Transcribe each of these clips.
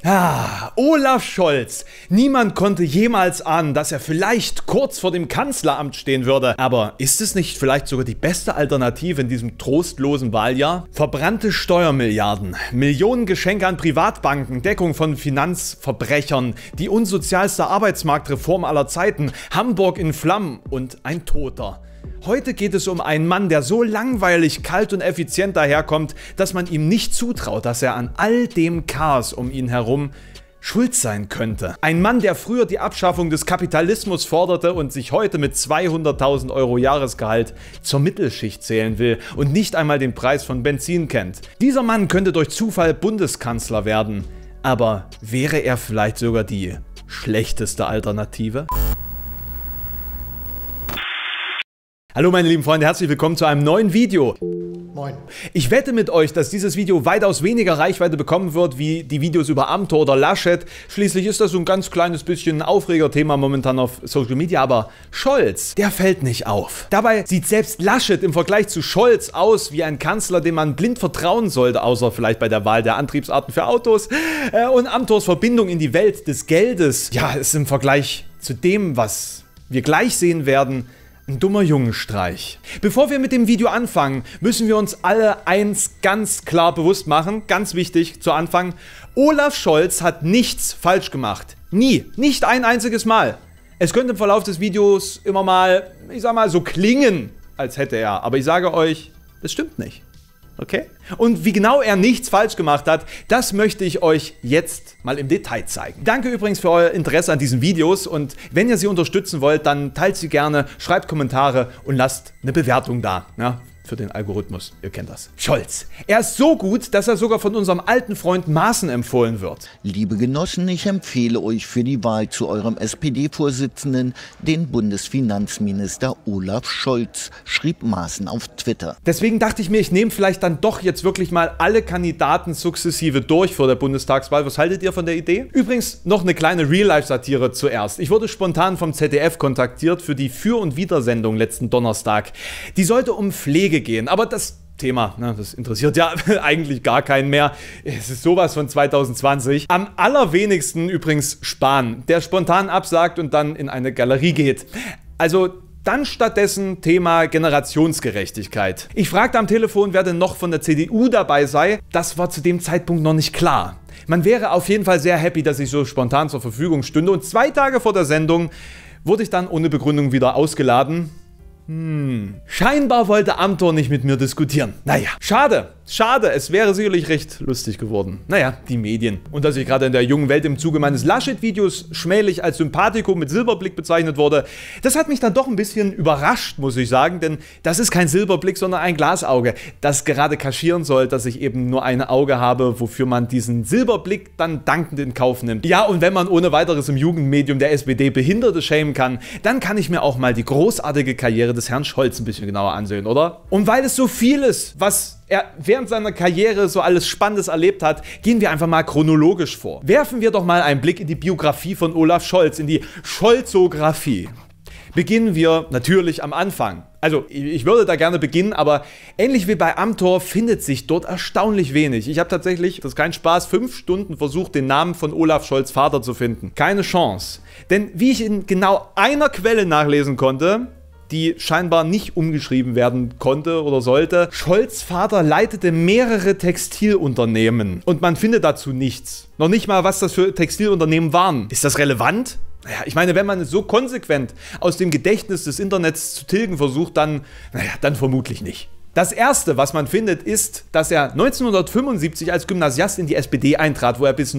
Olaf Scholz. Niemand konnte jemals ahnen, dass er vielleicht kurz vor dem Kanzleramt stehen würde. Aber ist es nicht vielleicht sogar die beste Alternative in diesem trostlosen Wahljahr? Verbrannte Steuermilliarden, Millionen Geschenke an Privatbanken, Deckung von Finanzverbrechern, die unsozialste Arbeitsmarktreform aller Zeiten, Hamburg in Flammen und ein Toter. Heute geht es um einen Mann, der so langweilig, kalt und effizient daherkommt, dass man ihm nicht zutraut, dass er an all dem Chaos um ihn herum schuld sein könnte. Ein Mann, der früher die Abschaffung des Kapitalismus forderte und sich heute mit 200.000 € Jahresgehalt zur Mittelschicht zählen will und nicht einmal den Preis von Benzin kennt. Dieser Mann könnte durch Zufall Bundeskanzler werden, aber wäre er vielleicht sogar die schlechteste Alternative? Hallo meine lieben Freunde, herzlich willkommen zu einem neuen Video. Moin. Ich wette mit euch, dass dieses Video weitaus weniger Reichweite bekommen wird wie die Videos über Amthor oder Laschet. Schließlich ist das so ein ganz kleines bisschen ein Aufregerthema momentan auf Social Media, aber Scholz, der fällt nicht auf. Dabei sieht selbst Laschet im Vergleich zu Scholz aus wie ein Kanzler, dem man blind vertrauen sollte, außer vielleicht bei der Wahl der Antriebsarten für Autos. Und Amthors Verbindung in die Welt des Geldes, ja, ist im Vergleich zu dem, was wir gleich sehen werden, ein dummer Jungenstreich. Bevor wir mit dem Video anfangen, müssen wir uns alle eins ganz klar bewusst machen, ganz wichtig zu Anfang: Olaf Scholz hat nichts falsch gemacht. Nie. Nicht ein einziges Mal. Es könnte im Verlauf des Videos immer mal, ich sag mal, so klingen, als hätte er. Aber ich sage euch, das stimmt nicht. Okay? Und wie genau er nichts falsch gemacht hat, das möchte ich euch jetzt mal im Detail zeigen. Danke übrigens für euer Interesse an diesen Videos und wenn ihr sie unterstützen wollt, dann teilt sie gerne, schreibt Kommentare und lasst eine Bewertung da. Ja? Für den Algorithmus, ihr kennt das. Scholz. Er ist so gut, dass er sogar von unserem alten Freund Maaßen empfohlen wird. Liebe Genossen, ich empfehle euch für die Wahl zu eurem SPD-Vorsitzenden den Bundesfinanzminister Olaf Scholz, schrieb Maaßen auf Twitter. Deswegen dachte ich mir, ich nehme vielleicht dann doch jetzt wirklich mal alle Kandidaten sukzessive durch vor der Bundestagswahl. Was haltet ihr von der Idee? Übrigens noch eine kleine Real-Life-Satire zuerst. Ich wurde spontan vom ZDF kontaktiert für die Für- und Widersendung letzten Donnerstag. Die sollte um Pflege gehen, aber das Thema, das interessiert ja eigentlich gar keinen mehr. Es ist sowas von 2020. Am allerwenigsten übrigens Spahn, der spontan absagt und dann in eine Galerie geht. Also dann stattdessen Thema Generationsgerechtigkeit. Ich fragte am Telefon, wer denn noch von der CDU dabei sei. Das war zu dem Zeitpunkt noch nicht klar. Man wäre auf jeden Fall sehr happy, dass ich so spontan zur Verfügung stünde, und 2 Tage vor der Sendung wurde ich dann ohne Begründung wieder ausgeladen. Scheinbar wollte Amthor nicht mit mir diskutieren. Naja, schade, es wäre sicherlich recht lustig geworden. Naja, die Medien. Und dass ich gerade in der jungen Welt im Zuge meines Laschet-Videos schmählich als Sympathikum mit Silberblick bezeichnet wurde, das hat mich dann doch ein bisschen überrascht, muss ich sagen, denn das ist kein Silberblick, sondern ein Glasauge, das gerade kaschieren soll, dass ich eben nur ein Auge habe, wofür man diesen Silberblick dann dankend in Kauf nimmt. Ja, und wenn man ohne weiteres im Jugendmedium der SPD Behinderte schämen kann, dann kann ich mir auch mal die großartige Karriere des Herrn Scholz ein bisschen genauer ansehen, oder? Und weil es so viel ist, was er während seiner Karriere so alles Spannendes erlebt hat, gehen wir einfach mal chronologisch vor. Werfen wir doch mal einen Blick in die Biografie von Olaf Scholz, in die Scholzographie. Beginnen wir natürlich am Anfang. Also, ich würde da gerne beginnen, aber ähnlich wie bei Amthor findet sich dort erstaunlich wenig. Ich habe tatsächlich, das ist kein Spaß, 5 Stunden versucht, den Namen von Olaf Scholz' Vater zu finden. Keine Chance. Denn wie ich in genau einer Quelle nachlesen konnte, die scheinbar nicht umgeschrieben werden konnte oder sollte: Scholz' Vater leitete mehrere Textilunternehmen und man findet dazu nichts. Noch nicht mal, was das für Textilunternehmen waren. Ist das relevant? Naja, ich meine, wenn man es so konsequent aus dem Gedächtnis des Internets zu tilgen versucht, dann vermutlich nicht. Das erste, was man findet, ist, dass er 1975 als Gymnasiast in die SPD eintrat, wo er bis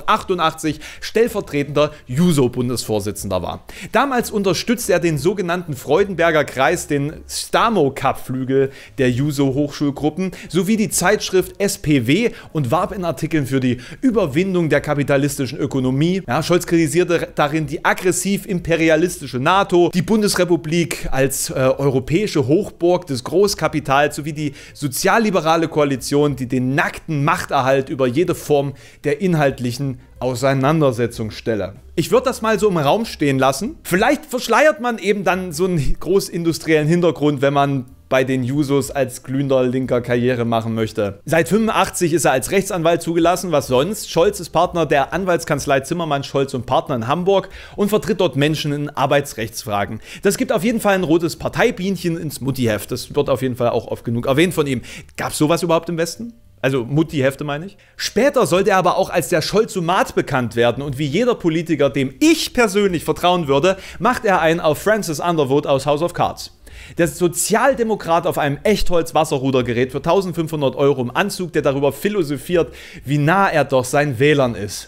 1988 stellvertretender Juso-Bundesvorsitzender war. Damals unterstützte er den sogenannten Freudenberger Kreis, den Stamo-Cup-Flügel der Juso-Hochschulgruppen, sowie die Zeitschrift SPW und warb in Artikeln für die Überwindung der kapitalistischen Ökonomie. Ja, Scholz kritisierte darin die aggressiv-imperialistische NATO, die Bundesrepublik als europäische Hochburg des Großkapitals sowie die sozialliberale Koalition, die den nackten Machterhalt über jede Form der inhaltlichen Auseinandersetzung stelle. Ich würde das mal so im Raum stehen lassen. Vielleicht verschleiert man eben dann so einen großindustriellen Hintergrund, wenn man bei den Jusos als glühender linker Karriere machen möchte. Seit 85 ist er als Rechtsanwalt zugelassen, was sonst? Scholz ist Partner der Anwaltskanzlei Zimmermann, Scholz und Partner in Hamburg und vertritt dort Menschen in Arbeitsrechtsfragen. Das gibt auf jeden Fall ein rotes Parteibienchen ins Muttiheft. Das wird auf jeden Fall auch oft genug erwähnt von ihm. Gab es sowas überhaupt im Westen? Also Mutti-Hefte meine ich. Später sollte er aber auch als der Scholzomat bekannt werden und wie jeder Politiker, dem ich persönlich vertrauen würde, macht er einen auf Francis Underwood aus House of Cards. Der Sozialdemokrat auf einem Echtholz-Wasserrudergerät für 1500 € im Anzug, der darüber philosophiert, wie nah er doch seinen Wählern ist.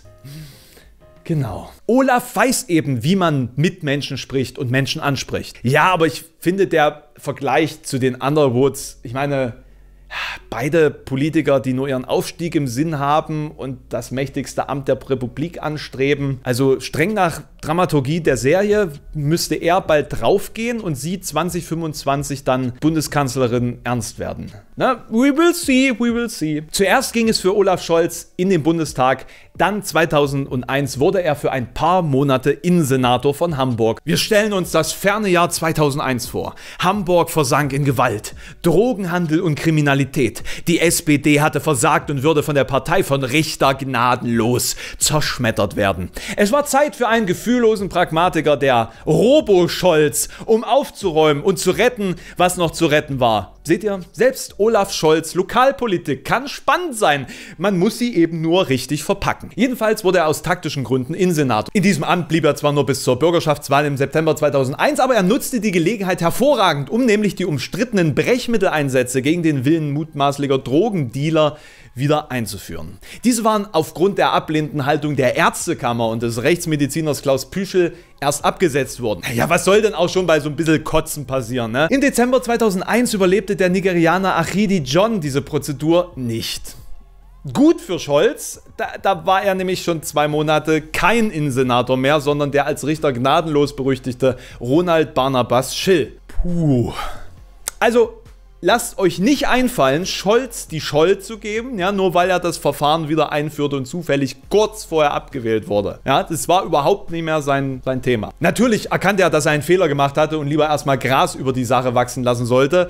Genau. Olaf weiß eben, wie man mit Menschen spricht und Menschen anspricht. Ja, aber ich finde der Vergleich zu den Underwoods, ich meine, beide Politiker, die nur ihren Aufstieg im Sinn haben und das mächtigste Amt der Republik anstreben. Also streng nach Dramaturgie der Serie müsste er bald draufgehen und sie 2025 dann Bundeskanzlerin ernst werden. Na, we will see, we will see. Zuerst ging es für Olaf Scholz in den Bundestag, dann 2001 wurde er für ein paar Monate Innensenator von Hamburg. Wir stellen uns das ferne Jahr 2001 vor. Hamburg versank in Gewalt, Drogenhandel und Kriminalität. Die SPD hatte versagt und würde von der Partei von Richter gnadenlos zerschmettert werden. Es war Zeit für einen gefühllosen Pragmatiker, der Robo-Scholz, um aufzuräumen und zu retten, was noch zu retten war. Seht ihr, selbst Olaf Scholz Lokalpolitik kann spannend sein. Man muss sie eben nur richtig verpacken. Jedenfalls wurde er aus taktischen Gründen Innensenator. In diesem Amt blieb er zwar nur bis zur Bürgerschaftswahl im September 2001, aber er nutzte die Gelegenheit hervorragend, um nämlich die umstrittenen Brechmitteleinsätze gegen den Willen mutmaßlicher Drogendealer wieder einzuführen. Diese waren aufgrund der ablehnenden Haltung der Ärztekammer und des Rechtsmediziners Klaus Püschel erst abgesetzt worden. Ja, was soll denn auch schon bei so ein bisschen Kotzen passieren, ne? Im Dezember 2001 überlebte der Nigerianer Achidi John diese Prozedur nicht. Gut für Scholz, da war er nämlich schon 2 Monate kein Innensenator mehr, sondern der als Richter gnadenlos berüchtigte Ronald Barnabas Schill. Puh. Also, lasst euch nicht einfallen, Scholz die Schuld zu geben, ja, nur weil er das Verfahren wieder einführte und zufällig kurz vorher abgewählt wurde. Ja, das war überhaupt nicht mehr sein Thema. Natürlich erkannte er, dass er einen Fehler gemacht hatte und lieber erstmal Gras über die Sache wachsen lassen sollte.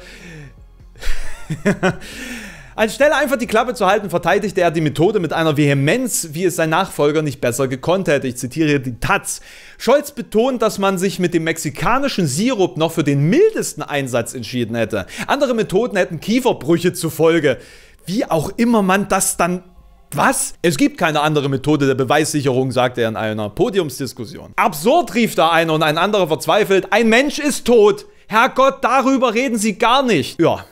Anstelle einfach die Klappe zu halten, verteidigte er die Methode mit einer Vehemenz, wie es sein Nachfolger nicht besser gekonnt hätte. Ich zitiere die Taz. Scholz betont, dass man sich mit dem mexikanischen Sirup noch für den mildesten Einsatz entschieden hätte. Andere Methoden hätten Kieferbrüche zur Folge. Wie auch immer man das dann... Was? Es gibt keine andere Methode der Beweissicherung, sagte er in einer Podiumsdiskussion. Absurd, rief da einer und ein anderer verzweifelt. Ein Mensch ist tot. Herrgott, darüber reden Sie gar nicht. Ja,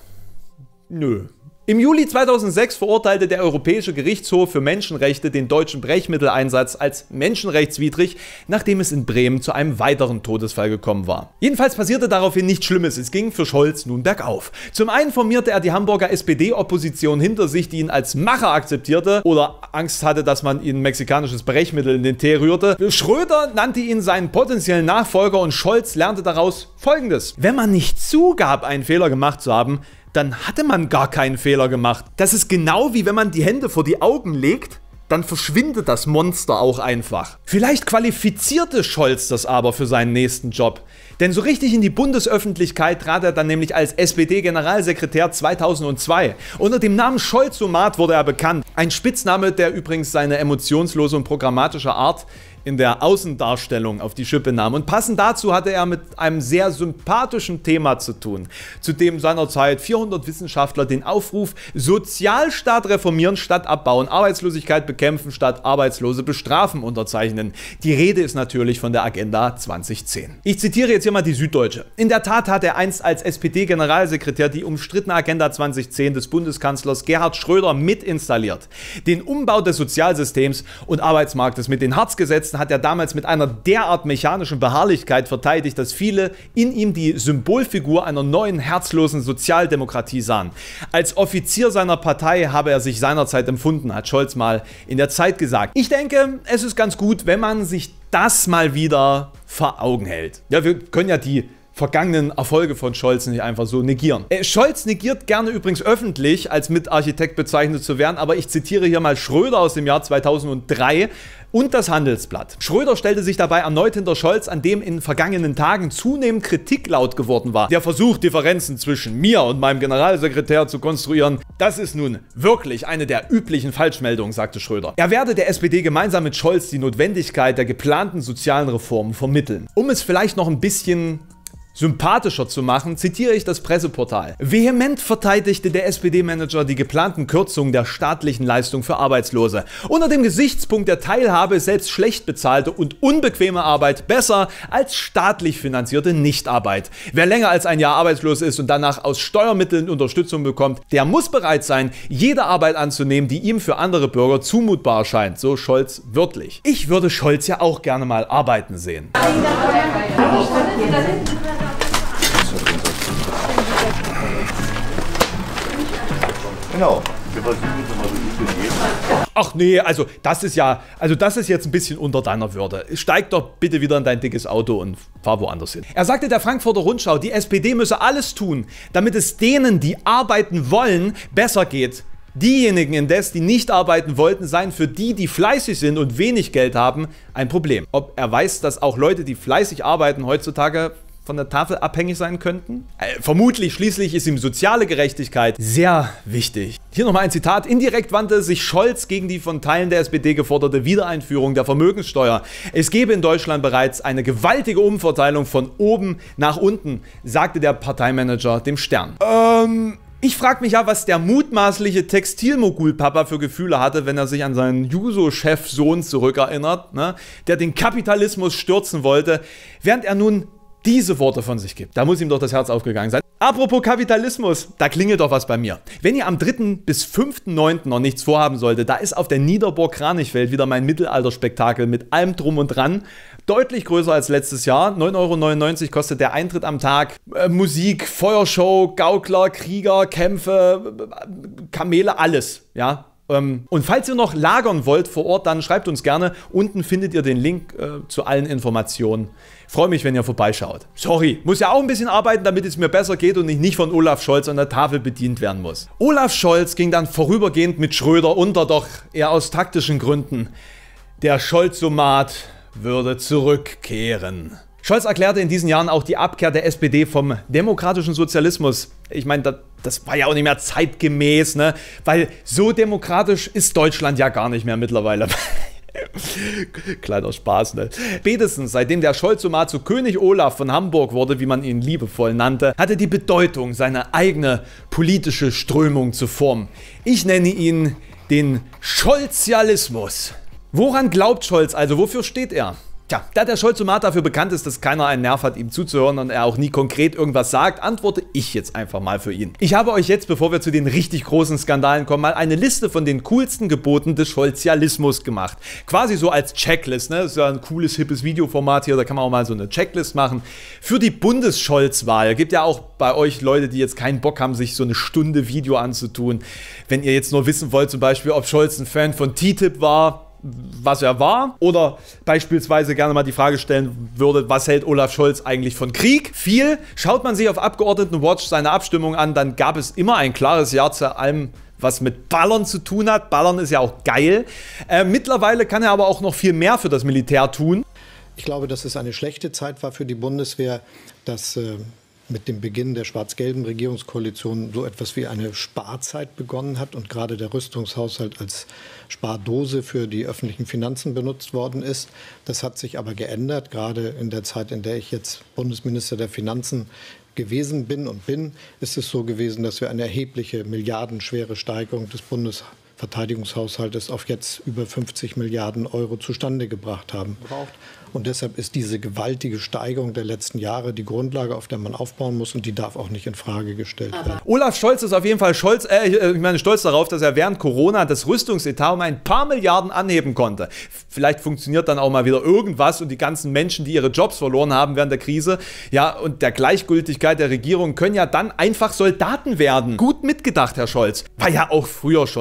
nö. Im Juli 2006 verurteilte der Europäische Gerichtshof für Menschenrechte den deutschen Brechmitteleinsatz als menschenrechtswidrig, nachdem es in Bremen zu einem weiteren Todesfall gekommen war. Jedenfalls passierte daraufhin nichts Schlimmes, es ging für Scholz nun bergauf. Zum einen formierte er die Hamburger SPD-Opposition hinter sich, die ihn als Macher akzeptierte oder Angst hatte, dass man ihnen mexikanisches Brechmittel in den Tee rührte. Schröder nannte ihn seinen potenziellen Nachfolger und Scholz lernte daraus Folgendes: Wenn man nicht zugab, einen Fehler gemacht zu haben, dann hatte man gar keinen Fehler gemacht. Das ist genau wie wenn man die Hände vor die Augen legt, dann verschwindet das Monster auch einfach. Vielleicht qualifizierte Scholz das aber für seinen nächsten Job. Denn so richtig in die Bundesöffentlichkeit trat er dann nämlich als SPD-Generalsekretär 2002. Unter dem Namen Scholzomat wurde er bekannt. Ein Spitzname, der übrigens seine emotionslose und programmatische Art in der Außendarstellung auf die Schippe nahm. Und passend dazu hatte er mit einem sehr sympathischen Thema zu tun, zu dem seinerzeit 400 Wissenschaftler den Aufruf Sozialstaat reformieren statt abbauen, Arbeitslosigkeit bekämpfen statt Arbeitslose bestrafen unterzeichnen. Die Rede ist natürlich von der Agenda 2010. Ich zitiere jetzt hier mal die Süddeutsche. In der Tat hat er einst als SPD-Generalsekretär die umstrittene Agenda 2010 des Bundeskanzlers Gerhard Schröder mitinstalliert. Den Umbau des Sozialsystems und Arbeitsmarktes mit den Hartz-Gesetzen hat er damals mit einer derart mechanischen Beharrlichkeit verteidigt, dass viele in ihm die Symbolfigur einer neuen, herzlosen Sozialdemokratie sahen. Als Offizier seiner Partei habe er sich seinerzeit empfunden, hat Scholz mal in der Zeit gesagt. Ich denke, es ist ganz gut, wenn man sich das mal wieder vor Augen hält. Ja, wir können ja die vergangenen Erfolge von Scholz nicht einfach so negieren. Scholz negiert gerne übrigens öffentlich, als Mitarchitekt bezeichnet zu werden, aber ich zitiere hier mal Schröder aus dem Jahr 2003 und das Handelsblatt. Schröder stellte sich dabei erneut hinter Scholz, an dem in vergangenen Tagen zunehmend Kritik laut geworden war. Der Versuch, Differenzen zwischen mir und meinem Generalsekretär zu konstruieren, das ist nun wirklich eine der üblichen Falschmeldungen, sagte Schröder. Er werde der SPD gemeinsam mit Scholz die Notwendigkeit der geplanten sozialen Reformen vermitteln. Um es vielleicht noch ein bisschen sympathischer zu machen, zitiere ich das Presseportal. Vehement verteidigte der SPD-Manager die geplanten Kürzungen der staatlichen Leistung für Arbeitslose. Unter dem Gesichtspunkt der Teilhabe ist selbst schlecht bezahlte und unbequeme Arbeit besser als staatlich finanzierte Nichtarbeit. Wer länger als ein Jahr arbeitslos ist und danach aus Steuermitteln Unterstützung bekommt, der muss bereit sein, jede Arbeit anzunehmen, die ihm für andere Bürger zumutbar erscheint. So Scholz wörtlich. Ich würde Scholz ja auch gerne mal arbeiten sehen. Genau. Ach nee, also das ist jetzt ein bisschen unter deiner Würde. Steig doch bitte wieder in dein dickes Auto und fahr woanders hin. Er sagte der Frankfurter Rundschau, die SPD müsse alles tun, damit es denen, die arbeiten wollen, besser geht. Diejenigen indes, die nicht arbeiten wollten, seien für die, die fleißig sind und wenig Geld haben, ein Problem. Ob er weiß, dass auch Leute, die fleißig arbeiten, heutzutage von der Tafel abhängig sein könnten? Vermutlich, schließlich ist ihm soziale Gerechtigkeit sehr wichtig. Hier nochmal ein Zitat. Indirekt wandte sich Scholz gegen die von Teilen der SPD geforderte Wiedereinführung der Vermögenssteuer. Es gebe in Deutschland bereits eine gewaltige Umverteilung von oben nach unten, sagte der Parteimanager dem Stern. Ich frage mich ja, was der mutmaßliche Textilmogul-Papa für Gefühle hatte, wenn er sich an seinen Juso-Chef-Sohn zurückerinnert, ne, der den Kapitalismus stürzen wollte, während er nun diese Worte von sich gibt. Da muss ihm doch das Herz aufgegangen sein. Apropos Kapitalismus, da klingelt doch was bei mir. Wenn ihr am 3. bis 5.9. noch nichts vorhaben solltet, da ist auf der Niederburg Kranichfeld wieder mein Mittelalterspektakel mit allem Drum und Dran. Deutlich größer als letztes Jahr. 9,99 € kostet der Eintritt am Tag. Musik, Feuershow, Gaukler, Krieger, Kämpfe, Kamele, alles. Ja. Und falls ihr noch lagern wollt vor Ort, dann schreibt uns gerne. Unten findet ihr den Link zu allen Informationen. Freue mich, wenn ihr vorbeischaut. Sorry, muss ja auch ein bisschen arbeiten, damit es mir besser geht und ich nicht von Olaf Scholz an der Tafel bedient werden muss. Olaf Scholz ging dann vorübergehend mit Schröder unter, doch eher aus taktischen Gründen. Der Scholzomat würde zurückkehren. Scholz erklärte in diesen Jahren auch die Abkehr der SPD vom demokratischen Sozialismus. Ich meine, das war ja auch nicht mehr zeitgemäß, ne? Weil so demokratisch ist Deutschland ja gar nicht mehr mittlerweile. Kleiner Spaß, ne? Spätestens seitdem der Scholzomat zu König Olaf von Hamburg wurde, wie man ihn liebevoll nannte, hatte die Bedeutung, seine eigene politische Strömung zu formen. Ich nenne ihn den Scholzialismus. Woran glaubt Scholz also? Wofür steht er? Tja, da der Scholzomat dafür bekannt ist, dass keiner einen Nerv hat, ihm zuzuhören und er auch nie konkret irgendwas sagt, antworte ich jetzt einfach mal für ihn. Ich habe euch jetzt, bevor wir zu den richtig großen Skandalen kommen, mal eine Liste von den coolsten Geboten des Scholzialismus gemacht. Quasi so als Checklist, ne? Das ist ja ein cooles, hippes Videoformat hier, da kann man auch mal so eine Checklist machen. Für die Bundesscholz-Wahl. Gibt ja auch bei euch Leute, die jetzt keinen Bock haben, sich so eine Stunde Video anzutun. Wenn ihr jetzt nur wissen wollt, zum Beispiel, ob Scholz ein Fan von TTIP war, was er war, oder beispielsweise gerne mal die Frage stellen würde, was hält Olaf Scholz eigentlich von Krieg? Viel. Schaut man sich auf Abgeordnetenwatch seine Abstimmung an, dann gab es immer ein klares Ja zu allem, was mit Ballern zu tun hat. Ballern ist ja auch geil. Mittlerweile kann er aber auch noch viel mehr für das Militär tun. Ich glaube, dass es eine schlechte Zeit war für die Bundeswehr, dass mit dem Beginn der schwarz-gelben Regierungskoalition so etwas wie eine Sparzeit begonnen hat und gerade der Rüstungshaushalt als Spardose für die öffentlichen Finanzen benutzt worden ist. Das hat sich aber geändert, gerade in der Zeit, in der ich jetzt Bundesminister der Finanzen gewesen bin und bin, ist es so gewesen, dass wir eine erhebliche milliardenschwere Steigerung des Bundesverteidigungshaushaltes auf jetzt über 50 Milliarden € zustande gebracht haben. Und deshalb ist diese gewaltige Steigerung der letzten Jahre die Grundlage, auf der man aufbauen muss, und die darf auch nicht in Frage gestellt werden. Olaf Scholz ist auf jeden Fall stolz darauf, dass er während Corona das Rüstungsetat um ein paar Milliarden anheben konnte. Vielleicht funktioniert dann auch mal wieder irgendwas und die ganzen Menschen, die ihre Jobs verloren haben während der Krise, ja, und der Gleichgültigkeit der Regierung, können ja dann einfach Soldaten werden. Gut mitgedacht, Herr Scholz. War ja auch früher schon so, ne? Das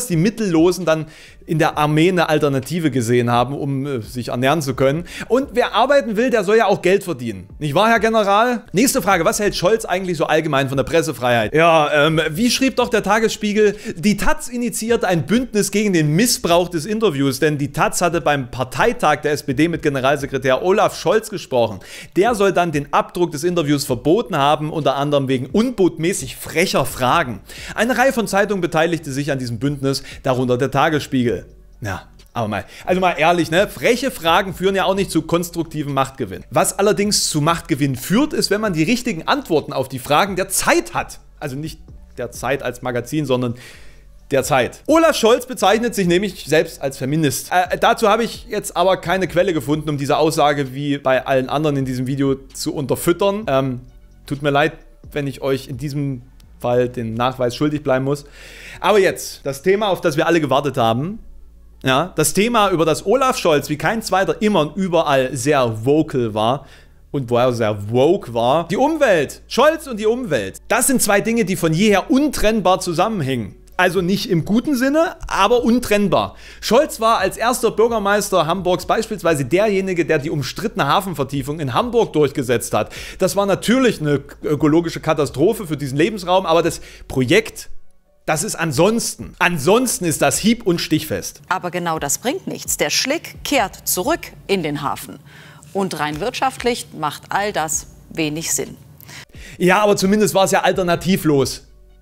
besonders die Mittellosen dann in der Armee eine Alternative gesehen haben, um sich ernähren zu können. Und wer arbeiten will, der soll ja auch Geld verdienen. Nicht wahr, Herr General? Nächste Frage, was hält Scholz eigentlich so allgemein von der Pressefreiheit? Ja, wie schrieb doch der Tagesspiegel, die Taz initiiert ein Bündnis gegen den Missbrauch des Interviews, denn die Taz hatte beim Parteitag der SPD mit Generalsekretär Olaf Scholz gesprochen. Der soll dann den Abdruck des Interviews verboten haben, unter anderem wegen unbotmäßig frecher Fragen. Eine Reihe von Zeitungen beteiligte sich an diesem Bündnis, darunter der Tagesspiegel. Ja, aber mal ehrlich, ne? Freche Fragen führen ja auch nicht zu konstruktivem Machtgewinn. Was allerdings zu Machtgewinn führt, ist, wenn man die richtigen Antworten auf die Fragen der Zeit hat. Also nicht der Zeit als Magazin, sondern der Zeit. Olaf Scholz bezeichnet sich nämlich selbst als Feminist. Dazu habe ich jetzt aber keine Quelle gefunden, um diese Aussage wie bei allen anderen in diesem Video zu unterfüttern. Tut mir leid, wenn ich euch in diesem Fall den Nachweis schuldig bleiben muss. Aber jetzt, das Thema, auf das wir alle gewartet haben. Ja, das Thema, über das Olaf Scholz wie kein zweiter immer und überall sehr vocal war und wo er sehr woke war. Die Umwelt. Scholz und die Umwelt. Das sind zwei Dinge, die von jeher untrennbar zusammenhängen. Also nicht im guten Sinne, aber untrennbar. Scholz war als erster Bürgermeister Hamburgs beispielsweise derjenige, der die umstrittene Hafenvertiefung in Hamburg durchgesetzt hat. Das war natürlich eine ökologische Katastrophe für diesen Lebensraum, aber das Projekt, das ist ansonsten. Ansonsten ist das hieb- und stichfest. Aber genau das bringt nichts. Der Schlick kehrt zurück in den Hafen. Und rein wirtschaftlich macht all das wenig Sinn. Ja, aber zumindest war es ja alternativlos.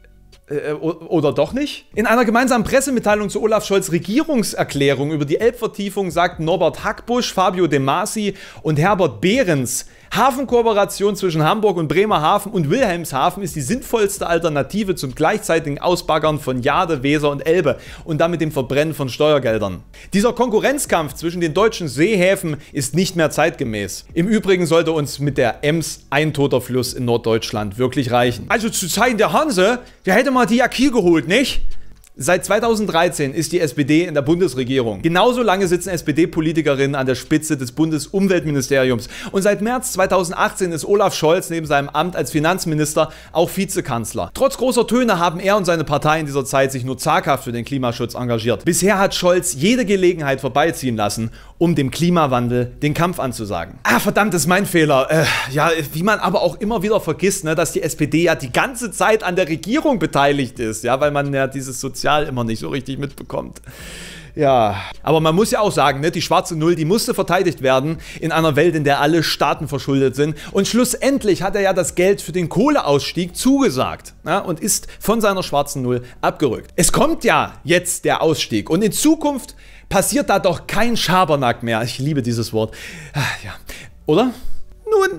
Oder doch nicht? In einer gemeinsamen Pressemitteilung zu Olaf Scholz' Regierungserklärung über die Elbvertiefung sagten Norbert Hackbusch, Fabio De Masi und Herbert Behrens: Hafenkooperation zwischen Hamburg und Bremerhaven und Wilhelmshaven ist die sinnvollste Alternative zum gleichzeitigen Ausbaggern von Jade, Weser und Elbe und damit dem Verbrennen von Steuergeldern. Dieser Konkurrenzkampf zwischen den deutschen Seehäfen ist nicht mehr zeitgemäß. Im Übrigen sollte uns mit der Ems ein toter Fluss in Norddeutschland wirklich reichen. Also zu Zeiten der Hanse, der hätte mal die Kiel geholt, nicht? Seit 2013 ist die SPD in der Bundesregierung. Genauso lange sitzen SPD-Politikerinnen an der Spitze des Bundesumweltministeriums. Und seit März 2018 ist Olaf Scholz neben seinem Amt als Finanzminister auch Vizekanzler. Trotz großer Töne haben er und seine Partei in dieser Zeit sich nur zaghaft für den Klimaschutz engagiert. Bisher hat Scholz jede Gelegenheit vorbeiziehen lassen, um dem Klimawandel den Kampf anzusagen. Ah, verdammt, das ist mein Fehler. Ja, wie man aber auch immer wieder vergisst, ne, dass die SPD ja die ganze Zeit an der Regierung beteiligt ist, ja, weil man ja dieses Sozial immer nicht so richtig mitbekommt. Ja, aber man muss ja auch sagen, ne, die schwarze Null, die musste verteidigt werden in einer Welt, in der alle Staaten verschuldet sind. Und schlussendlich hat er ja das Geld für den Kohleausstieg zugesagt, ja, und ist von seiner schwarzen Null abgerückt. Es kommt ja jetzt der Ausstieg und in Zukunft passiert da doch kein Schabernack mehr. Ich liebe dieses Wort. Ja, oder? Nun,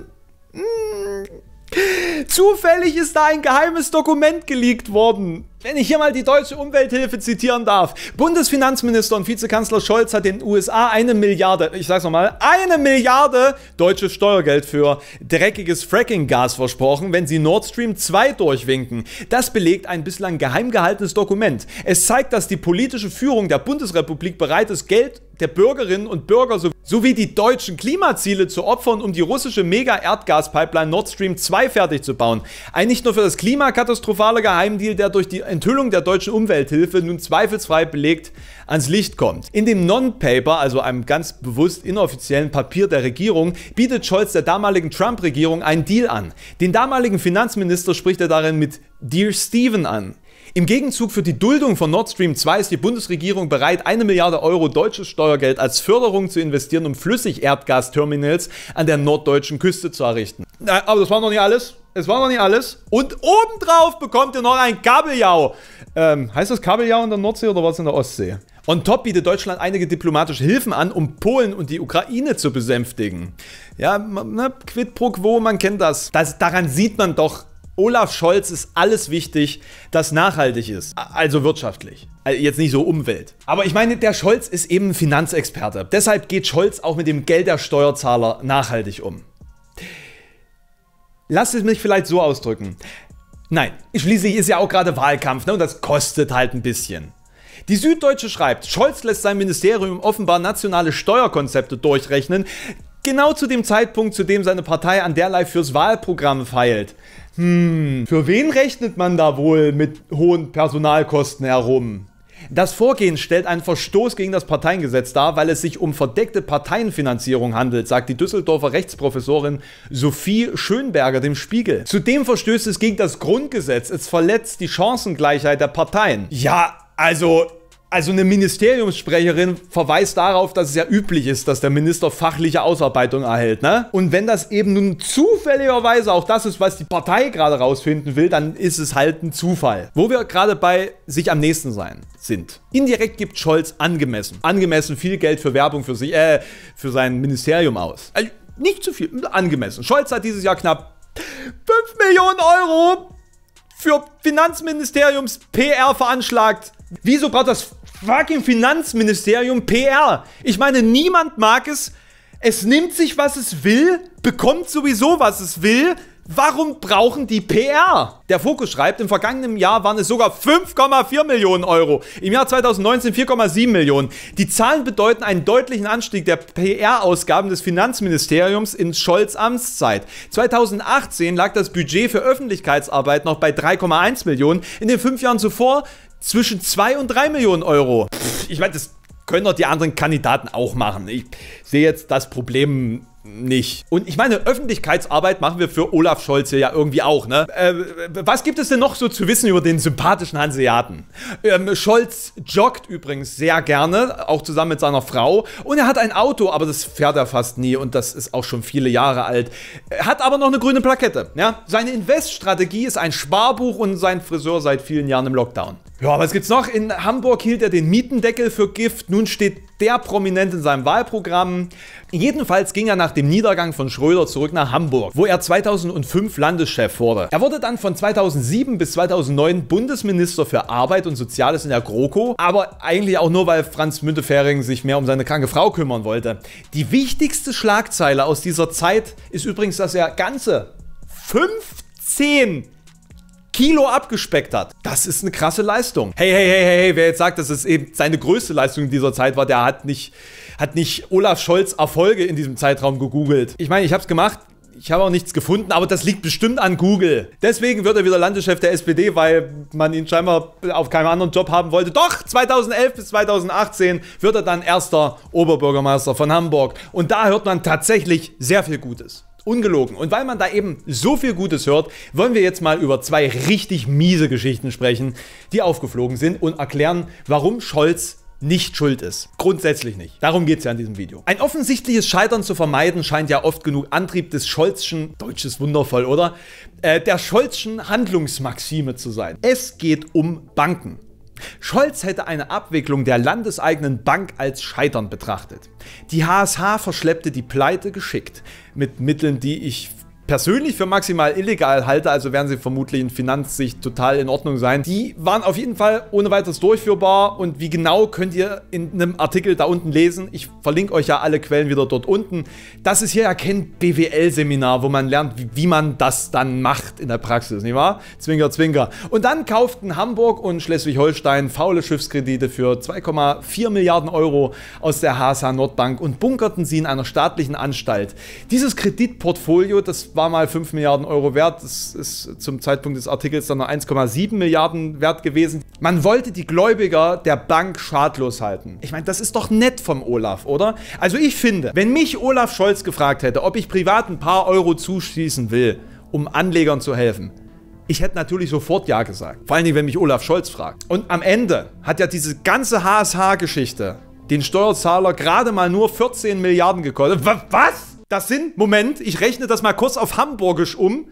zufällig ist da ein geheimes Dokument geleakt worden. Wenn ich hier mal die deutsche Umwelthilfe zitieren darf. Bundesfinanzminister und Vizekanzler Scholz hat den USA 1 Milliarde, ich sag's nochmal, 1 Milliarde deutsches Steuergeld für dreckiges Fracking-Gas versprochen, wenn sie Nord Stream 2 durchwinken. Das belegt ein bislang geheim gehaltenes Dokument. Es zeigt, dass die politische Führung der Bundesrepublik bereit ist, Geld der Bürgerinnen und Bürger sowie die deutschen Klimaziele zu opfern, um die russische Mega-Erdgas-Pipeline Nord Stream 2 fertig zu bauen. Ein nicht nur für das Klima katastrophale Geheimdeal, der durch die Enthüllung der deutschen Umwelthilfe nun zweifelsfrei belegt ans Licht kommt. In dem Non-Paper, also einem ganz bewusst inoffiziellen Papier der Regierung, bietet Scholz der damaligen Trump-Regierung einen Deal an. Den damaligen Finanzminister spricht er darin mit Dear Steven an. Im Gegenzug für die Duldung von Nord Stream 2 ist die Bundesregierung bereit, 1 Milliarde Euro deutsches Steuergeld als Förderung zu investieren, um Flüssigerdgasterminals an der norddeutschen Küste zu errichten. Aber das war noch nicht alles. Es war noch nicht alles. Und obendrauf bekommt ihr noch ein Kabeljau. Heißt das Kabeljau in der Nordsee oder was in der Ostsee? On top bietet Deutschland einige diplomatische Hilfen an, um Polen und die Ukraine zu besänftigen. Ja, ne, quid pro quo, man kennt das. Daran sieht man doch, Olaf Scholz ist alles wichtig, das nachhaltig ist. Also wirtschaftlich. Also jetzt nicht so Umwelt. Aber ich meine, der Scholz ist eben ein Finanzexperte. Deshalb geht Scholz auch mit dem Geld der Steuerzahler nachhaltig um. Lasst es mich vielleicht so ausdrücken. Nein, schließlich ist ja auch gerade Wahlkampf, ne, und das kostet halt ein bisschen. Die Süddeutsche schreibt, Scholz lässt sein Ministerium offenbar nationale Steuerkonzepte durchrechnen, genau zu dem Zeitpunkt, zu dem seine Partei an derlei fürs Wahlprogramm feilt. Für wen rechnet man da wohl mit hohen Personalkosten herum? Das Vorgehen stellt einen Verstoß gegen das Parteiengesetz dar, weil es sich um verdeckte Parteienfinanzierung handelt, sagt die Düsseldorfer Rechtsprofessorin Sophie Schönberger dem Spiegel. Zudem verstößt es gegen das Grundgesetz, es verletzt die Chancengleichheit der Parteien. Ja, also eine Ministeriumssprecherin verweist darauf, dass es ja üblich ist, dass der Minister fachliche Ausarbeitung erhält, ne? Und wenn das eben nun zufälligerweise auch das ist, was die Partei gerade rausfinden will, dann ist es halt ein Zufall. Wo wir gerade bei sich am nächsten sein sind. Indirekt gibt Scholz angemessen viel Geld für Werbung für sein Ministerium aus. Also nicht zu viel, angemessen. Scholz hat dieses Jahr knapp 5 Millionen Euro für Finanzministeriums PR veranschlagt. Wieso braucht das fucking Finanzministerium PR? Ich meine, niemand mag es. Es nimmt sich, was es will, bekommt sowieso, was es will. Warum brauchen die PR? Der Fokus schreibt, im vergangenen Jahr waren es sogar 5,4 Millionen Euro. Im Jahr 2019 4,7 Millionen. Die Zahlen bedeuten einen deutlichen Anstieg der PR-Ausgaben des Finanzministeriums in Scholz' Amtszeit. 2018 lag das Budget für Öffentlichkeitsarbeit noch bei 3,1 Millionen. In den 5 Jahren zuvor zwischen 2 und 3 Millionen Euro. Ich meine, das können doch die anderen Kandidaten auch machen. Ich sehe jetzt das Problem nicht. Und ich meine, Öffentlichkeitsarbeit machen wir für Olaf Scholz ja irgendwie auch, ne? Was gibt es denn noch so zu wissen über den sympathischen Hanseaten? Scholz joggt übrigens sehr gerne, auch zusammen mit seiner Frau. Und er hat ein Auto, aber das fährt er fast nie und das ist auch schon viele Jahre alt. Er hat aber noch eine grüne Plakette, ja? Seine Investstrategie ist ein Sparbuch und sein Friseur seit vielen Jahren im Lockdown. Ja, was gibt's noch? In Hamburg hielt er den Mietendeckel für Gift. Nun steht der prominent in seinem Wahlprogramm. Jedenfalls ging er nach dem Niedergang von Schröder zurück nach Hamburg, wo er 2005 Landeschef wurde. Er wurde dann von 2007 bis 2009 Bundesminister für Arbeit und Soziales in der GroKo, aber eigentlich auch nur, weil Franz Müntefering sich mehr um seine kranke Frau kümmern wollte. Die wichtigste Schlagzeile aus dieser Zeit ist übrigens, dass er ganze 15 Kilo abgespeckt hat. Das ist eine krasse Leistung. Hey, wer jetzt sagt, dass es eben seine größte Leistung in dieser Zeit war, der hat nicht Olaf Scholz Erfolge in diesem Zeitraum gegoogelt. Ich meine, ich habe es gemacht, ich habe auch nichts gefunden, aber das liegt bestimmt an Google. Deswegen wird er wieder Landeschef der SPD, weil man ihn scheinbar auf keinem anderen Job haben wollte. Doch, 2011 bis 2018 wird er dann erster Oberbürgermeister von Hamburg. Und da hört man tatsächlich sehr viel Gutes. Ungelogen. Und weil man da eben so viel Gutes hört, wollen wir jetzt mal über 2 richtig miese Geschichten sprechen, die aufgeflogen sind und erklären, warum Scholz nicht schuld ist. Grundsätzlich nicht. Darum geht es ja in diesem Video. Ein offensichtliches Scheitern zu vermeiden scheint ja oft genug Antrieb des Scholzschen, Deutsch ist wundervoll, oder? Der Scholzschen Handlungsmaxime zu sein. Es geht um Banken. Scholz hätte eine Abwicklung der landeseigenen Bank als Scheitern betrachtet. Die HSH verschleppte die Pleite geschickt, mit Mitteln, die ich persönlich für maximal illegal halte, also werden sie vermutlich in Finanzsicht total in Ordnung sein. Die waren auf jeden Fall ohne weiteres durchführbar und wie genau könnt ihr in einem Artikel da unten lesen. Ich verlinke euch ja alle Quellen wieder dort unten. Das ist hier ja kein BWL-Seminar, wo man lernt, wie man das dann macht in der Praxis, nicht wahr? Zwinker, zwinker. Und dann kauften Hamburg und Schleswig-Holstein faule Schiffskredite für 2,4 Milliarden Euro aus der HSH Nordbank und bunkerten sie in einer staatlichen Anstalt. Dieses Kreditportfolio, das war mal 5 Milliarden Euro wert. Das ist zum Zeitpunkt des Artikels dann noch 1,7 Milliarden wert gewesen. Man wollte die Gläubiger der Bank schadlos halten. Ich meine, das ist doch nett vom Olaf, oder? Also ich finde, wenn mich Olaf Scholz gefragt hätte, ob ich privat ein paar Euro zuschießen will, um Anlegern zu helfen, ich hätte natürlich sofort ja gesagt. Vor allen Dingen, wenn mich Olaf Scholz fragt. Und am Ende hat ja diese ganze HSH-Geschichte den Steuerzahler gerade mal nur 14 Milliarden gekostet. Was? Das sind, Moment, ich rechne das mal kurz auf Hamburgisch um,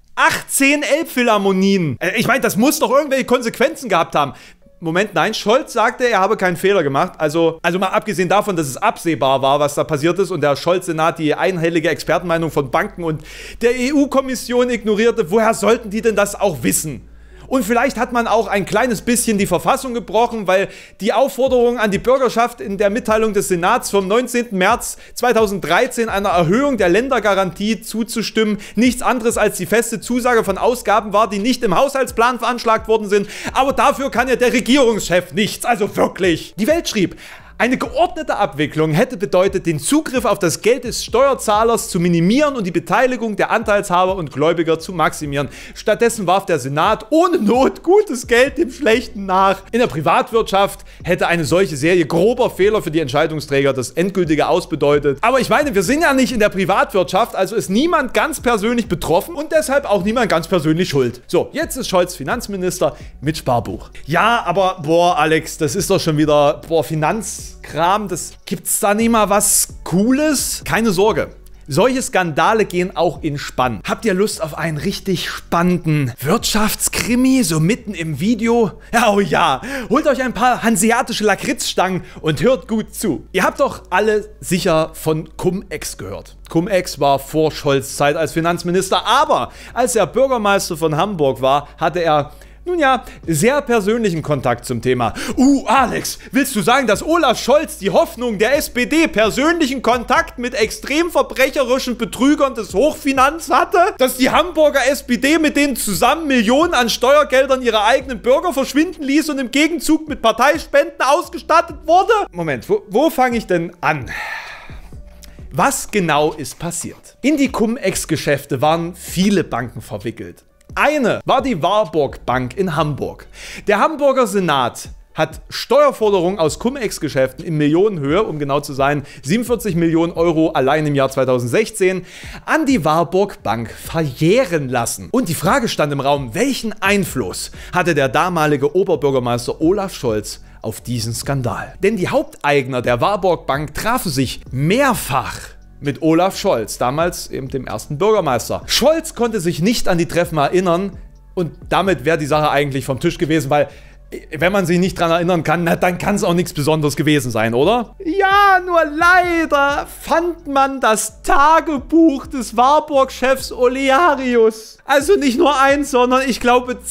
18 Elbphilharmonien. Ich meine, das muss doch irgendwelche Konsequenzen gehabt haben. Moment, nein, Scholz sagte, er habe keinen Fehler gemacht. Also mal abgesehen davon, dass es absehbar war, was da passiert ist und der Scholz-Senat die einhellige Expertenmeinung von Banken und der EU-Kommission ignorierte, woher sollten die denn das auch wissen? Und vielleicht hat man auch ein kleines bisschen die Verfassung gebrochen, weil die Aufforderung an die Bürgerschaft in der Mitteilung des Senats vom 19. März 2013 einer Erhöhung der Ländergarantie zuzustimmen nichts anderes als die feste Zusage von Ausgaben war, die nicht im Haushaltsplan veranschlagt worden sind. Aber dafür kann ja der Regierungschef nichts, also wirklich. Die Welt schrieb: Eine geordnete Abwicklung hätte bedeutet, den Zugriff auf das Geld des Steuerzahlers zu minimieren und die Beteiligung der Anteilshaber und Gläubiger zu maximieren. Stattdessen warf der Senat ohne Not gutes Geld dem Schlechten nach. In der Privatwirtschaft hätte eine solche Serie grober Fehler für die Entscheidungsträger das endgültige Aus bedeutet. Aber ich meine, wir sind ja nicht in der Privatwirtschaft, also ist niemand ganz persönlich betroffen und deshalb auch niemand ganz persönlich schuld. So, jetzt ist Scholz Finanzminister mit Sparbuch. Ja, aber boah, Alex, das ist doch schon wieder, Finanzkram, gibt's da nicht mal was Cooles? Keine Sorge. Solche Skandale gehen auch in Spann. Habt ihr Lust auf einen richtig spannenden Wirtschaftskrimi, so mitten im Video? Ja, oh ja, holt euch ein paar hanseatische Lakritzstangen und hört gut zu. Ihr habt doch alle sicher von Cum-Ex gehört. Cum-Ex war vor Scholz' Zeit als Finanzminister, aber als er Bürgermeister von Hamburg war, hatte er, nun ja, sehr persönlichen Kontakt zum Thema. Alex, willst du sagen, dass Olaf Scholz die Hoffnung der SPD persönlichen Kontakt mit extrem verbrecherischen Betrügern des Hochfinanz hatte? Dass die Hamburger SPD mit denen zusammen Millionen an Steuergeldern ihrer eigenen Bürger verschwinden ließ und im Gegenzug mit Parteispenden ausgestattet wurde? Moment, wo fange ich denn an? Was genau ist passiert? In die Cum-Ex-Geschäfte waren viele Banken verwickelt. Eine war die Warburg Bank in Hamburg. Der Hamburger Senat hat Steuerforderungen aus Cum-Ex-Geschäften in Millionenhöhe, um genau zu sein, 47 Millionen Euro allein im Jahr 2016, an die Warburg Bank verjähren lassen. Und die Frage stand im Raum, welchen Einfluss hatte der damalige Oberbürgermeister Olaf Scholz auf diesen Skandal? Denn die Haupteigner der Warburg Bank trafen sich mehrfach mit Olaf Scholz, damals eben dem ersten Bürgermeister. Scholz konnte sich nicht an die Treffen erinnern und damit wäre die Sache eigentlich vom Tisch gewesen, weil wenn man sich nicht dran erinnern kann, na, dann kann es auch nichts Besonderes gewesen sein, oder? Ja, nur leider fand man das Tagebuch des Warburg-Chefs Olearius. Also nicht nur eins, sondern ich glaube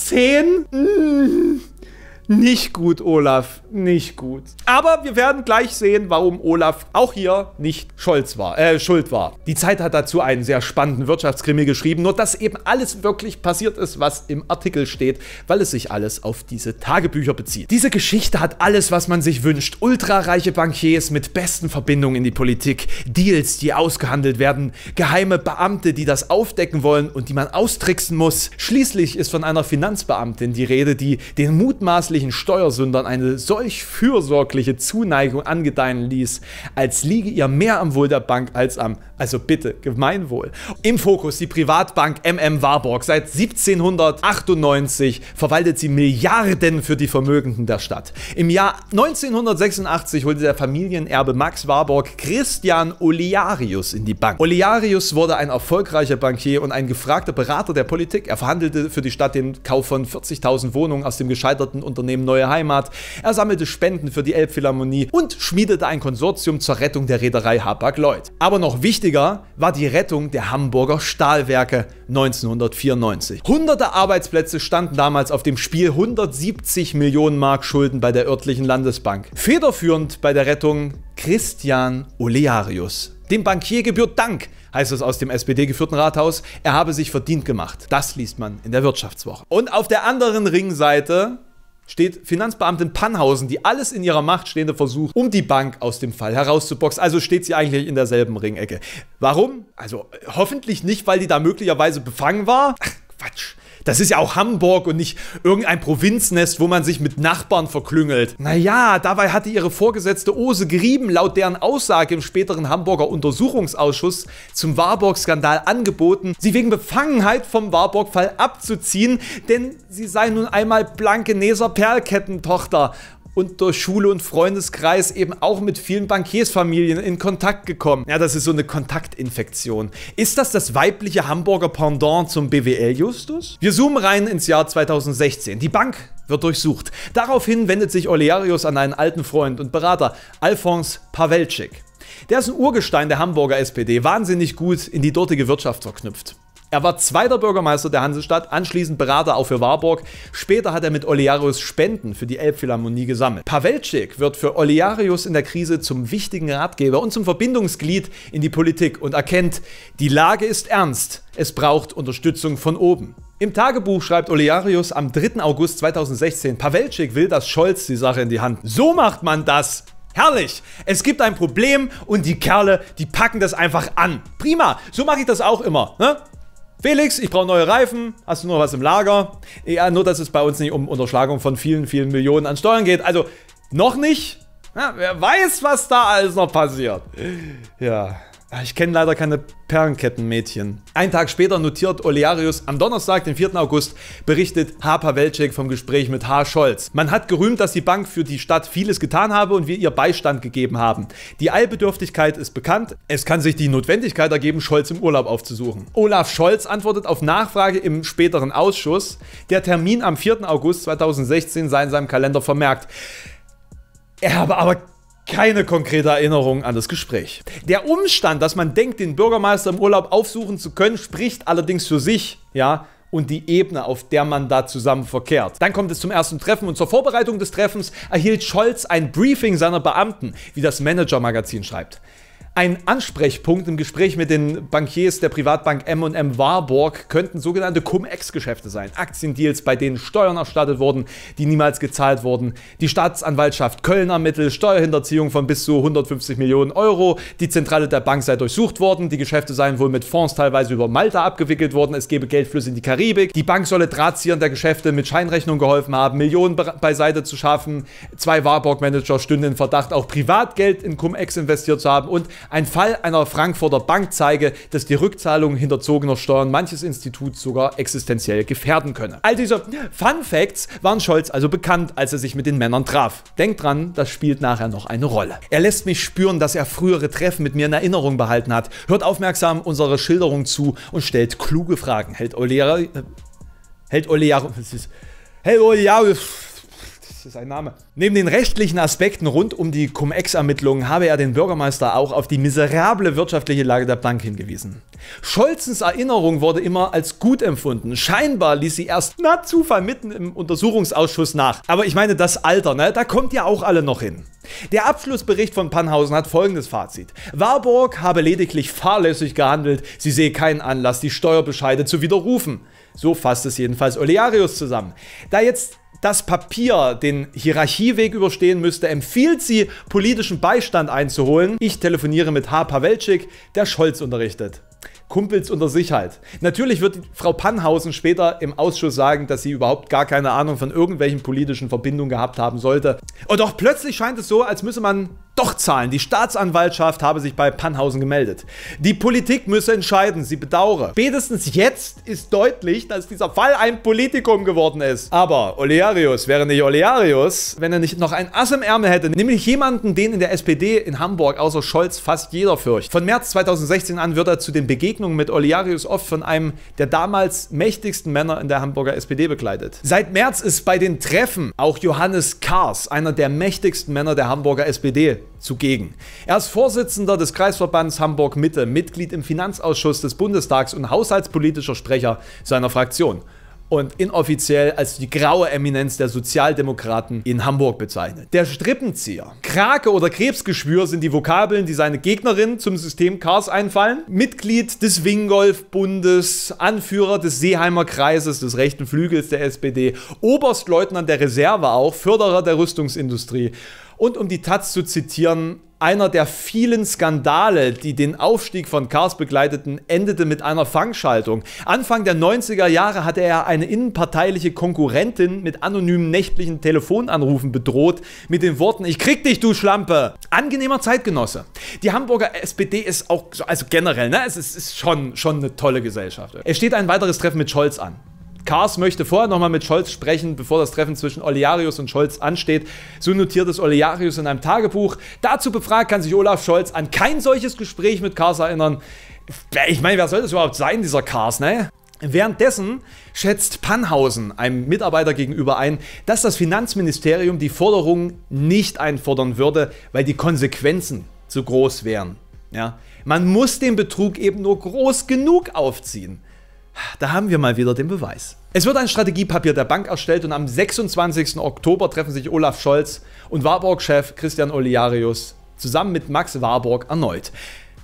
10. Nicht gut, Olaf. Nicht gut. Aber wir werden gleich sehen, warum Olaf auch hier nicht schuld war. Die Zeit hat dazu einen sehr spannenden Wirtschaftskrimi geschrieben, nur dass eben alles wirklich passiert ist, was im Artikel steht, weil es sich alles auf diese Tagebücher bezieht. Diese Geschichte hat alles, was man sich wünscht. Ultrareiche Bankiers mit besten Verbindungen in die Politik, Deals, die ausgehandelt werden, geheime Beamte, die das aufdecken wollen und die man austricksen muss. Schließlich ist von einer Finanzbeamtin die Rede, die den mutmaßlichen Steuersündern eine solch fürsorgliche Zuneigung angedeihen ließ, als liege ihr mehr am Wohl der Bank als am, also bitte, Gemeinwohl. Im Fokus die Privatbank Warburg. Seit 1798 verwaltet sie Milliarden für die Vermögenden der Stadt. Im Jahr 1986 holte der Familienerbe Max Warburg Christian Olearius in die Bank. Olearius wurde ein erfolgreicher Bankier und ein gefragter Berater der Politik. Er verhandelte für die Stadt den Kauf von 40.000 Wohnungen aus dem gescheiterten Unternehmen Neue Heimat. Er sammelte Spenden für die Elbphilharmonie und schmiedete ein Konsortium zur Rettung der Reederei Hapag-Lloyd. Aber noch wichtiger war die Rettung der Hamburger Stahlwerke 1994. Hunderte Arbeitsplätze standen damals auf dem Spiel, 170 Millionen Mark Schulden bei der örtlichen Landesbank. Federführend bei der Rettung Christian Olearius. Dem Bankier gebührt Dank, heißt es aus dem SPD-geführten Rathaus. Er habe sich verdient gemacht. Das liest man in der Wirtschaftswoche. Und auf der anderen Ringseite steht Finanzbeamtin Pannhausen, die alles in ihrer Macht Stehende versucht, um die Bank aus dem Fall herauszuboxen. Also steht sie eigentlich in derselben Ringecke. Warum? Also hoffentlich nicht, weil die da möglicherweise befangen war. Ach, Quatsch. Das ist ja auch Hamburg und nicht irgendein Provinznest, wo man sich mit Nachbarn verklüngelt. Naja, dabei hatte ihre Vorgesetzte Ose Grieben laut deren Aussage im späteren Hamburger Untersuchungsausschuss zum Warburg-Skandal angeboten, sie wegen Befangenheit vom Warburg-Fall abzuziehen, denn sie sei nun einmal blanke Neser-Perlkettentochter und durch Schule und Freundeskreis eben auch mit vielen Bankiersfamilien in Kontakt gekommen. Ja, das ist so eine Kontaktinfektion. Ist das weibliche Hamburger Pendant zum BWL-Justus? Wir zoomen rein ins Jahr 2016. Die Bank wird durchsucht. Daraufhin wendet sich Olearius an einen alten Freund und Berater, Alfons Pawelczyk. Der ist ein Urgestein der Hamburger SPD, wahnsinnig gut in die dortige Wirtschaft verknüpft. Er war zweiter Bürgermeister der Hansestadt, anschließend Berater auch für Warburg. Später hat er mit Olearius Spenden für die Elbphilharmonie gesammelt. Pawelczyk wird für Olearius in der Krise zum wichtigen Ratgeber und zum Verbindungsglied in die Politik und erkennt, die Lage ist ernst, es braucht Unterstützung von oben. Im Tagebuch schreibt Olearius am 3. August 2016, Pawelczyk will, dass Scholz die Sache in die Hand nimmt. So macht man das! Herrlich! Es gibt ein Problem und die Kerle, die packen das einfach an. Prima, so mache ich das auch immer, ne? Felix, ich brauche neue Reifen. Hast du noch was im Lager? Ja, nur, dass es bei uns nicht um Unterschlagung von vielen, vielen Millionen an Steuern geht. Also, noch nicht? Ja, wer weiß, was da alles noch passiert. Ja, ich kenne leider keine Perlenkettenmädchen. Einen Tag später notiert Olearius am Donnerstag, den 4. August, berichtet H. Pawelczyk vom Gespräch mit H. Scholz. Man hat gerühmt, dass die Bank für die Stadt vieles getan habe und wir ihr Beistand gegeben haben. Die Eilbedürftigkeit ist bekannt. Es kann sich die Notwendigkeit ergeben, Scholz im Urlaub aufzusuchen. Olaf Scholz antwortet auf Nachfrage im späteren Ausschuss, der Termin am 4. August 2016 sei in seinem Kalender vermerkt. Er habe aber keine konkrete Erinnerung an das Gespräch. Der Umstand, dass man denkt, den Bürgermeister im Urlaub aufsuchen zu können, spricht allerdings für sich, ja, und die Ebene, auf der man da zusammen verkehrt. Dann kommt es zum ersten Treffen und zur Vorbereitung des Treffens erhielt Scholz ein Briefing seiner Beamten, wie das Manager-Magazin schreibt. Ein Ansprechpunkt im Gespräch mit den Bankiers der Privatbank M&M Warburg könnten sogenannte Cum-Ex-Geschäfte sein. Aktiendeals, bei denen Steuern erstattet wurden, die niemals gezahlt wurden. Die Staatsanwaltschaft Köln ermittelt, Steuerhinterziehung von bis zu 150 Millionen Euro. Die Zentrale der Bank sei durchsucht worden. Die Geschäfte seien wohl mit Fonds teilweise über Malta abgewickelt worden. Es gebe Geldflüsse in die Karibik. Die Bank solle Drahtziehern der Geschäfte mit Scheinrechnung geholfen haben, Millionen beiseite zu schaffen. 2 Warburg-Manager stünden in Verdacht, auch Privatgeld in Cum-Ex investiert zu haben. Und ein Fall einer Frankfurter Bank zeige, dass die Rückzahlung hinterzogener Steuern manches Institut sogar existenziell gefährden könne. All diese Fun Facts waren Scholz also bekannt, als er sich mit den Männern traf. Denkt dran, das spielt nachher noch eine Rolle. Er lässt mich spüren, dass er frühere Treffen mit mir in Erinnerung behalten hat, hört aufmerksam unsere Schilderung zu und stellt kluge Fragen. Hält Olearius, das ist ein Name. Neben den rechtlichen Aspekten rund um die Cum-Ex-Ermittlungen habe er den Bürgermeister auch auf die miserable wirtschaftliche Lage der Bank hingewiesen. Scholzens Erinnerung wurde immer als gut empfunden. Scheinbar ließ sie erst na Zufall mitten im Untersuchungsausschuss nach. Aber ich meine, das Alter, ne, da kommt ja auch alle noch hin. Der Abschlussbericht von Pannhausen hat folgendes Fazit. Warburg habe lediglich fahrlässig gehandelt, sie sehe keinen Anlass, die Steuerbescheide zu widerrufen. So fasst es jedenfalls Olearius zusammen. Da jetzt das Papier den Hierarchieweg überstehen müsste, empfiehlt sie, politischen Beistand einzuholen. Ich telefoniere mit H. Pawelczyk, der Scholz unterrichtet. Kumpels unter sich halt. Natürlich wird Frau Pannhausen später im Ausschuss sagen, dass sie überhaupt gar keine Ahnung von irgendwelchen politischen Verbindungen gehabt haben sollte. Und doch plötzlich scheint es so, als müsse man doch zahlen. Die Staatsanwaltschaft habe sich bei Pannhausen gemeldet. Die Politik müsse entscheiden, sie bedauere. Spätestens jetzt ist deutlich, dass dieser Fall ein Politikum geworden ist. Aber Olearius wäre nicht Olearius, wenn er nicht noch ein Ass im Ärmel hätte, nämlich jemanden, den in der SPD in Hamburg außer Scholz fast jeder fürchtet. Von März 2016 an wird er zu den Begegnungen mit Olearius oft von einem der damals mächtigsten Männer in der Hamburger SPD begleitet. Seit März ist bei den Treffen auch Johannes Kahrs, einer der mächtigsten Männer der Hamburger SPD, zugegen. Er ist Vorsitzender des Kreisverbands Hamburg-Mitte, Mitglied im Finanzausschuss des Bundestags und haushaltspolitischer Sprecher seiner Fraktion. Und inoffiziell als die graue Eminenz der Sozialdemokraten in Hamburg bezeichnet. Der Strippenzieher. Krake oder Krebsgeschwür sind die Vokabeln, die seine Gegnerin zum System Kahrs einfallen. Mitglied des Wingolf-Bundes, Anführer des Seeheimer Kreises, des rechten Flügels der SPD, Oberstleutnant der Reserve auch, Förderer der Rüstungsindustrie. Und um die Taz zu zitieren, einer der vielen Skandale, die den Aufstieg von Kahrs begleiteten, endete mit einer Fangschaltung. Anfang der 90er Jahre hatte er eine innenparteiliche Konkurrentin mit anonymen nächtlichen Telefonanrufen bedroht, mit den Worten: Ich krieg dich, du Schlampe! Angenehmer Zeitgenosse. Die Hamburger SPD ist auch, also generell, ne, es ist schon eine tolle Gesellschaft. Es steht ein weiteres Treffen mit Scholz an. Kahrs möchte vorher nochmal mit Scholz sprechen, bevor das Treffen zwischen Olearius und Scholz ansteht. So notiert es Olearius in einem Tagebuch. Dazu befragt kann sich Olaf Scholz an kein solches Gespräch mit Kahrs erinnern. Ich meine, wer soll das überhaupt sein, dieser Kahrs, ne? Währenddessen schätzt Pannhausen einem Mitarbeiter gegenüber ein, dass das Finanzministerium die Forderungen nicht einfordern würde, weil die Konsequenzen zu groß wären. Ja? Man muss den Betrug eben nur groß genug aufziehen. Da haben wir mal wieder den Beweis. Es wird ein Strategiepapier der Bank erstellt und am 26. Oktober treffen sich Olaf Scholz und Warburg-Chef Christian Olearius zusammen mit Max Warburg erneut.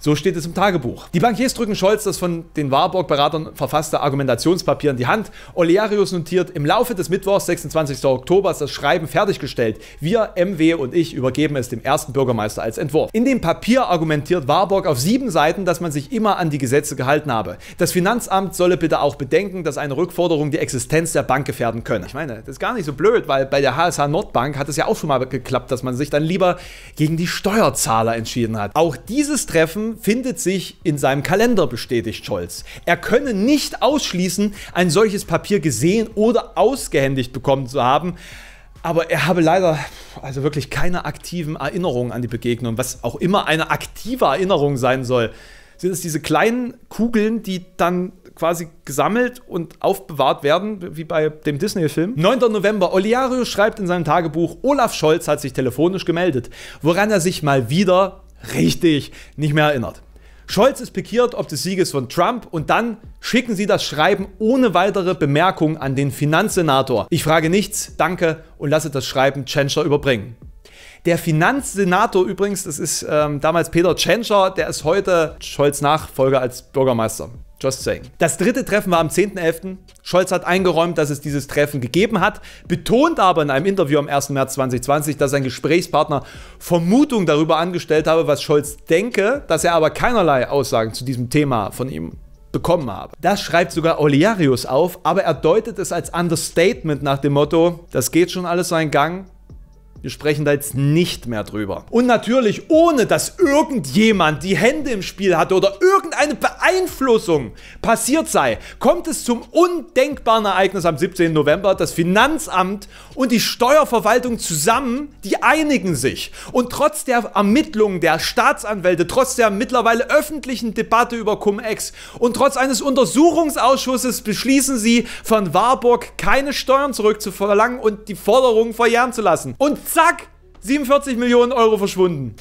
So steht es im Tagebuch. Die Bankiers drücken Scholz das von den Warburg-Beratern verfasste Argumentationspapier in die Hand. Olearius notiert: Im Laufe des Mittwochs, 26. Oktober, ist das Schreiben fertiggestellt. Wir, MW und ich, übergeben es dem ersten Bürgermeister als Entwurf. In dem Papier argumentiert Warburg auf 7 Seiten, dass man sich immer an die Gesetze gehalten habe. Das Finanzamt solle bitte auch bedenken, dass eine Rückforderung die Existenz der Bank gefährden könne. Ich meine, das ist gar nicht so blöd, weil bei der HSH Nordbank hat es ja auch schon mal geklappt, dass man sich dann lieber gegen die Steuerzahler entschieden hat. Auch dieses Treffen findet sich in seinem Kalender, bestätigt Scholz. Er könne nicht ausschließen, ein solches Papier gesehen oder ausgehändigt bekommen zu haben, aber er habe leider also wirklich keine aktiven Erinnerungen an die Begegnung, was auch immer eine aktive Erinnerung sein soll. Sind es diese kleinen Kugeln, die dann quasi gesammelt und aufbewahrt werden, wie bei dem Disney-Film? 9. November. Olearius schreibt in seinem Tagebuch: Olaf Scholz hat sich telefonisch gemeldet, woran er sich mal wieder richtig nicht mehr erinnert. Scholz ist pikiert ob des Sieges von Trump und dann schicken sie das Schreiben ohne weitere Bemerkung an den Finanzsenator. Ich frage nichts, danke und lasse das Schreiben Tschentscher überbringen. Der Finanzsenator übrigens, das ist damals Peter Tschentscher, der ist heute Scholz' Nachfolger als Bürgermeister. Just saying. Das dritte Treffen war am 10.11. Scholz hat eingeräumt, dass es dieses Treffen gegeben hat, betont aber in einem Interview am 1. März 2020, dass sein Gesprächspartner Vermutungen darüber angestellt habe, was Scholz denke, dass er aber keinerlei Aussagen zu diesem Thema von ihm bekommen habe. Das schreibt sogar Olearius auf, aber er deutet es als Understatement nach dem Motto: Das geht schon alles seinen Gang. Wir sprechen da jetzt nicht mehr drüber. Und natürlich ohne, dass irgendjemand die Hände im Spiel hatte oder irgendeine Beeinflussung passiert sei, kommt es zum undenkbaren Ereignis am 17. November. Das Finanzamt und die Steuerverwaltung zusammen, die einigen sich. Und trotz der Ermittlungen der Staatsanwälte, trotz der mittlerweile öffentlichen Debatte über Cum-Ex und trotz eines Untersuchungsausschusses beschließen sie, von Warburg keine Steuern zurückzuverlangen und die Forderungen verjähren zu lassen. Und zack, 47 Millionen Euro verschwunden.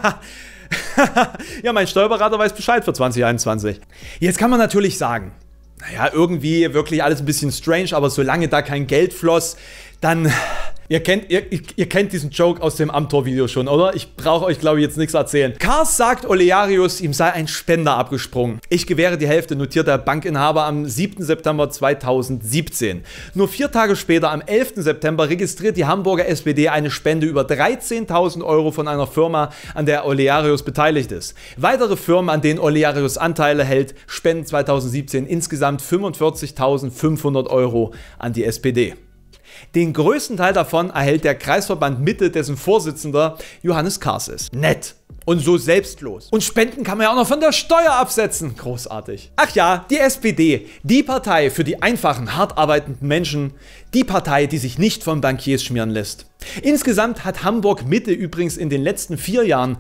Ja, mein Steuerberater weiß Bescheid für 2021. Jetzt kann man natürlich sagen, naja, irgendwie wirklich alles ein bisschen strange, aber solange da kein Geld floss, dann... Ihr kennt diesen Joke aus dem Amtor-Video schon, oder? Ich brauche euch, glaube ich, jetzt nichts erzählen. Kars sagt Olearius, ihm sei ein Spender abgesprungen. Ich gewähre die Hälfte, notiert der Bankinhaber am 7. September 2017. Nur 4 Tage später, am 11. September, registriert die Hamburger SPD eine Spende über 13.000 Euro von einer Firma, an der Olearius beteiligt ist. Weitere Firmen, an denen Olearius Anteile hält, spenden 2017 insgesamt 45.500 Euro an die SPD. Den größten Teil davon erhält der Kreisverband Mitte, dessen Vorsitzender Johannes Kars ist. Nett. Und so selbstlos. Und Spenden kann man ja auch noch von der Steuer absetzen. Großartig. Ach ja, die SPD. Die Partei für die einfachen, hart arbeitenden Menschen. Die Partei, die sich nicht von Bankiers schmieren lässt. Insgesamt hat Hamburg Mitte übrigens in den letzten 4 Jahren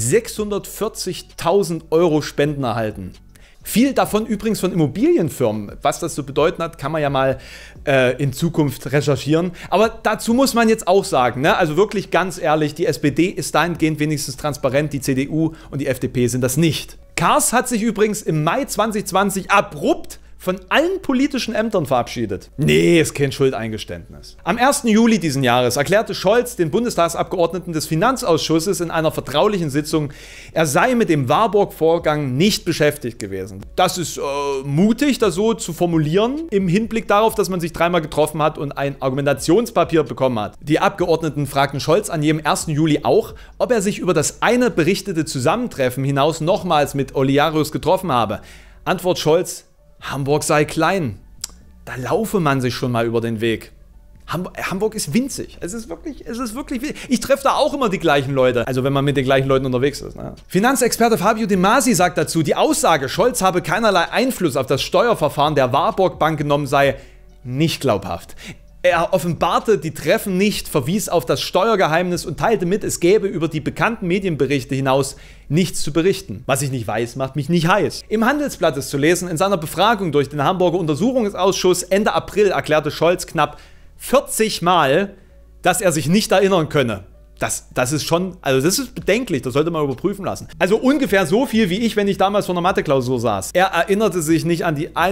640.000 Euro Spenden erhalten. Viel davon übrigens von Immobilienfirmen. Was das zu bedeuten hat, kann man ja mal in Zukunft recherchieren. Aber dazu muss man jetzt auch sagen, ne? Also wirklich ganz ehrlich, die SPD ist dahingehend wenigstens transparent, die CDU und die FDP sind das nicht. Kars hat sich übrigens im Mai 2020 abrupt von allen politischen Ämtern verabschiedet. Nee, ist kein Schuldeingeständnis. Am 1. Juli diesen Jahres erklärte Scholz den Bundestagsabgeordneten des Finanzausschusses in einer vertraulichen Sitzung, er sei mit dem Warburg-Vorgang nicht beschäftigt gewesen. Das ist mutig, das so zu formulieren, im Hinblick darauf, dass man sich 3-mal getroffen hat und ein Argumentationspapier bekommen hat. Die Abgeordneten fragten Scholz an jedem 1. Juli auch, ob er sich über das eine berichtete Zusammentreffen hinaus nochmals mit Olearius getroffen habe. Antwort Scholz: Hamburg sei klein. Da laufe man sich schon mal über den Weg. Hamburg ist winzig. Es ist wirklich winzig. Ich treffe da auch immer die gleichen Leute. Also wenn man mit den gleichen Leuten unterwegs ist. Ne? Finanzexperte Fabio De Masi sagt dazu, die Aussage, Scholz habe keinerlei Einfluss auf das Steuerverfahren der Warburg Bank genommen, sei nicht glaubhaft. Er offenbarte die Treffen nicht, verwies auf das Steuergeheimnis und teilte mit, es gäbe über die bekannten Medienberichte hinaus nichts zu berichten. Was ich nicht weiß, macht mich nicht heiß. Im Handelsblatt ist zu lesen, in seiner Befragung durch den Hamburger Untersuchungsausschuss Ende April erklärte Scholz knapp 40 Mal, dass er sich nicht erinnern könne. Das ist schon, also das ist bedenklich, das sollte man überprüfen lassen. Also ungefähr so viel wie ich, wenn ich damals vor einer Mathe-Klausur saß. Er erinnerte sich nicht an die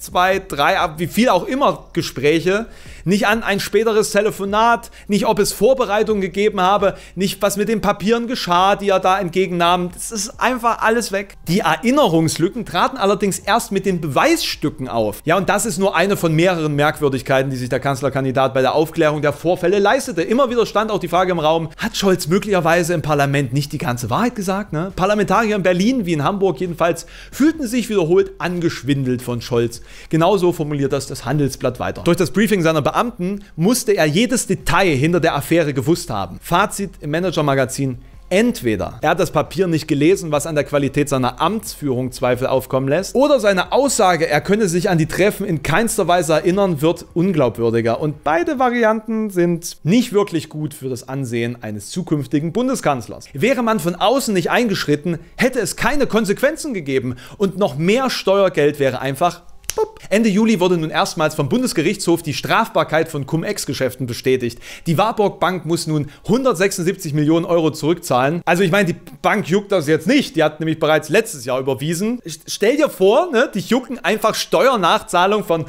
2, 3, wie viel auch immer Gespräche, nicht an ein späteres Telefonat, nicht ob es Vorbereitungen gegeben habe, nicht was mit den Papieren geschah, die er da entgegennahm. Das ist einfach alles weg. Die Erinnerungslücken traten allerdings erst mit den Beweisstücken auf. Ja, und das ist nur eine von mehreren Merkwürdigkeiten, die sich der Kanzlerkandidat bei der Aufklärung der Vorfälle leistete. Immer wieder stand auch die Frage im Raum, hat Scholz möglicherweise im Parlament nicht die ganze Wahrheit gesagt? Ne? Parlamentarier in Berlin wie in Hamburg jedenfalls fühlten sich wiederholt angeschwindelt von Scholz. Genauso formuliert das Handelsblatt weiter. Durch das Briefing seiner Beamten musste er jedes Detail hinter der Affäre gewusst haben. Fazit im Manager-Magazin: Entweder er hat das Papier nicht gelesen, was an der Qualität seiner Amtsführung Zweifel aufkommen lässt, oder seine Aussage, er könne sich an die Treffen in keinster Weise erinnern, wird unglaubwürdiger. Und beide Varianten sind nicht wirklich gut für das Ansehen eines zukünftigen Bundeskanzlers. Wäre man von außen nicht eingeschritten, hätte es keine Konsequenzen gegeben und noch mehr Steuergeld wäre einfach Ende Juli wurde nun erstmals vom Bundesgerichtshof die Strafbarkeit von Cum-Ex-Geschäften bestätigt. Die Warburg Bank muss nun 176 Millionen Euro zurückzahlen. Also ich meine, die Bank juckt das jetzt nicht. Die hat nämlich bereits letztes Jahr überwiesen. Stell dir vor, ne, die jucken einfach Steuernachzahlung von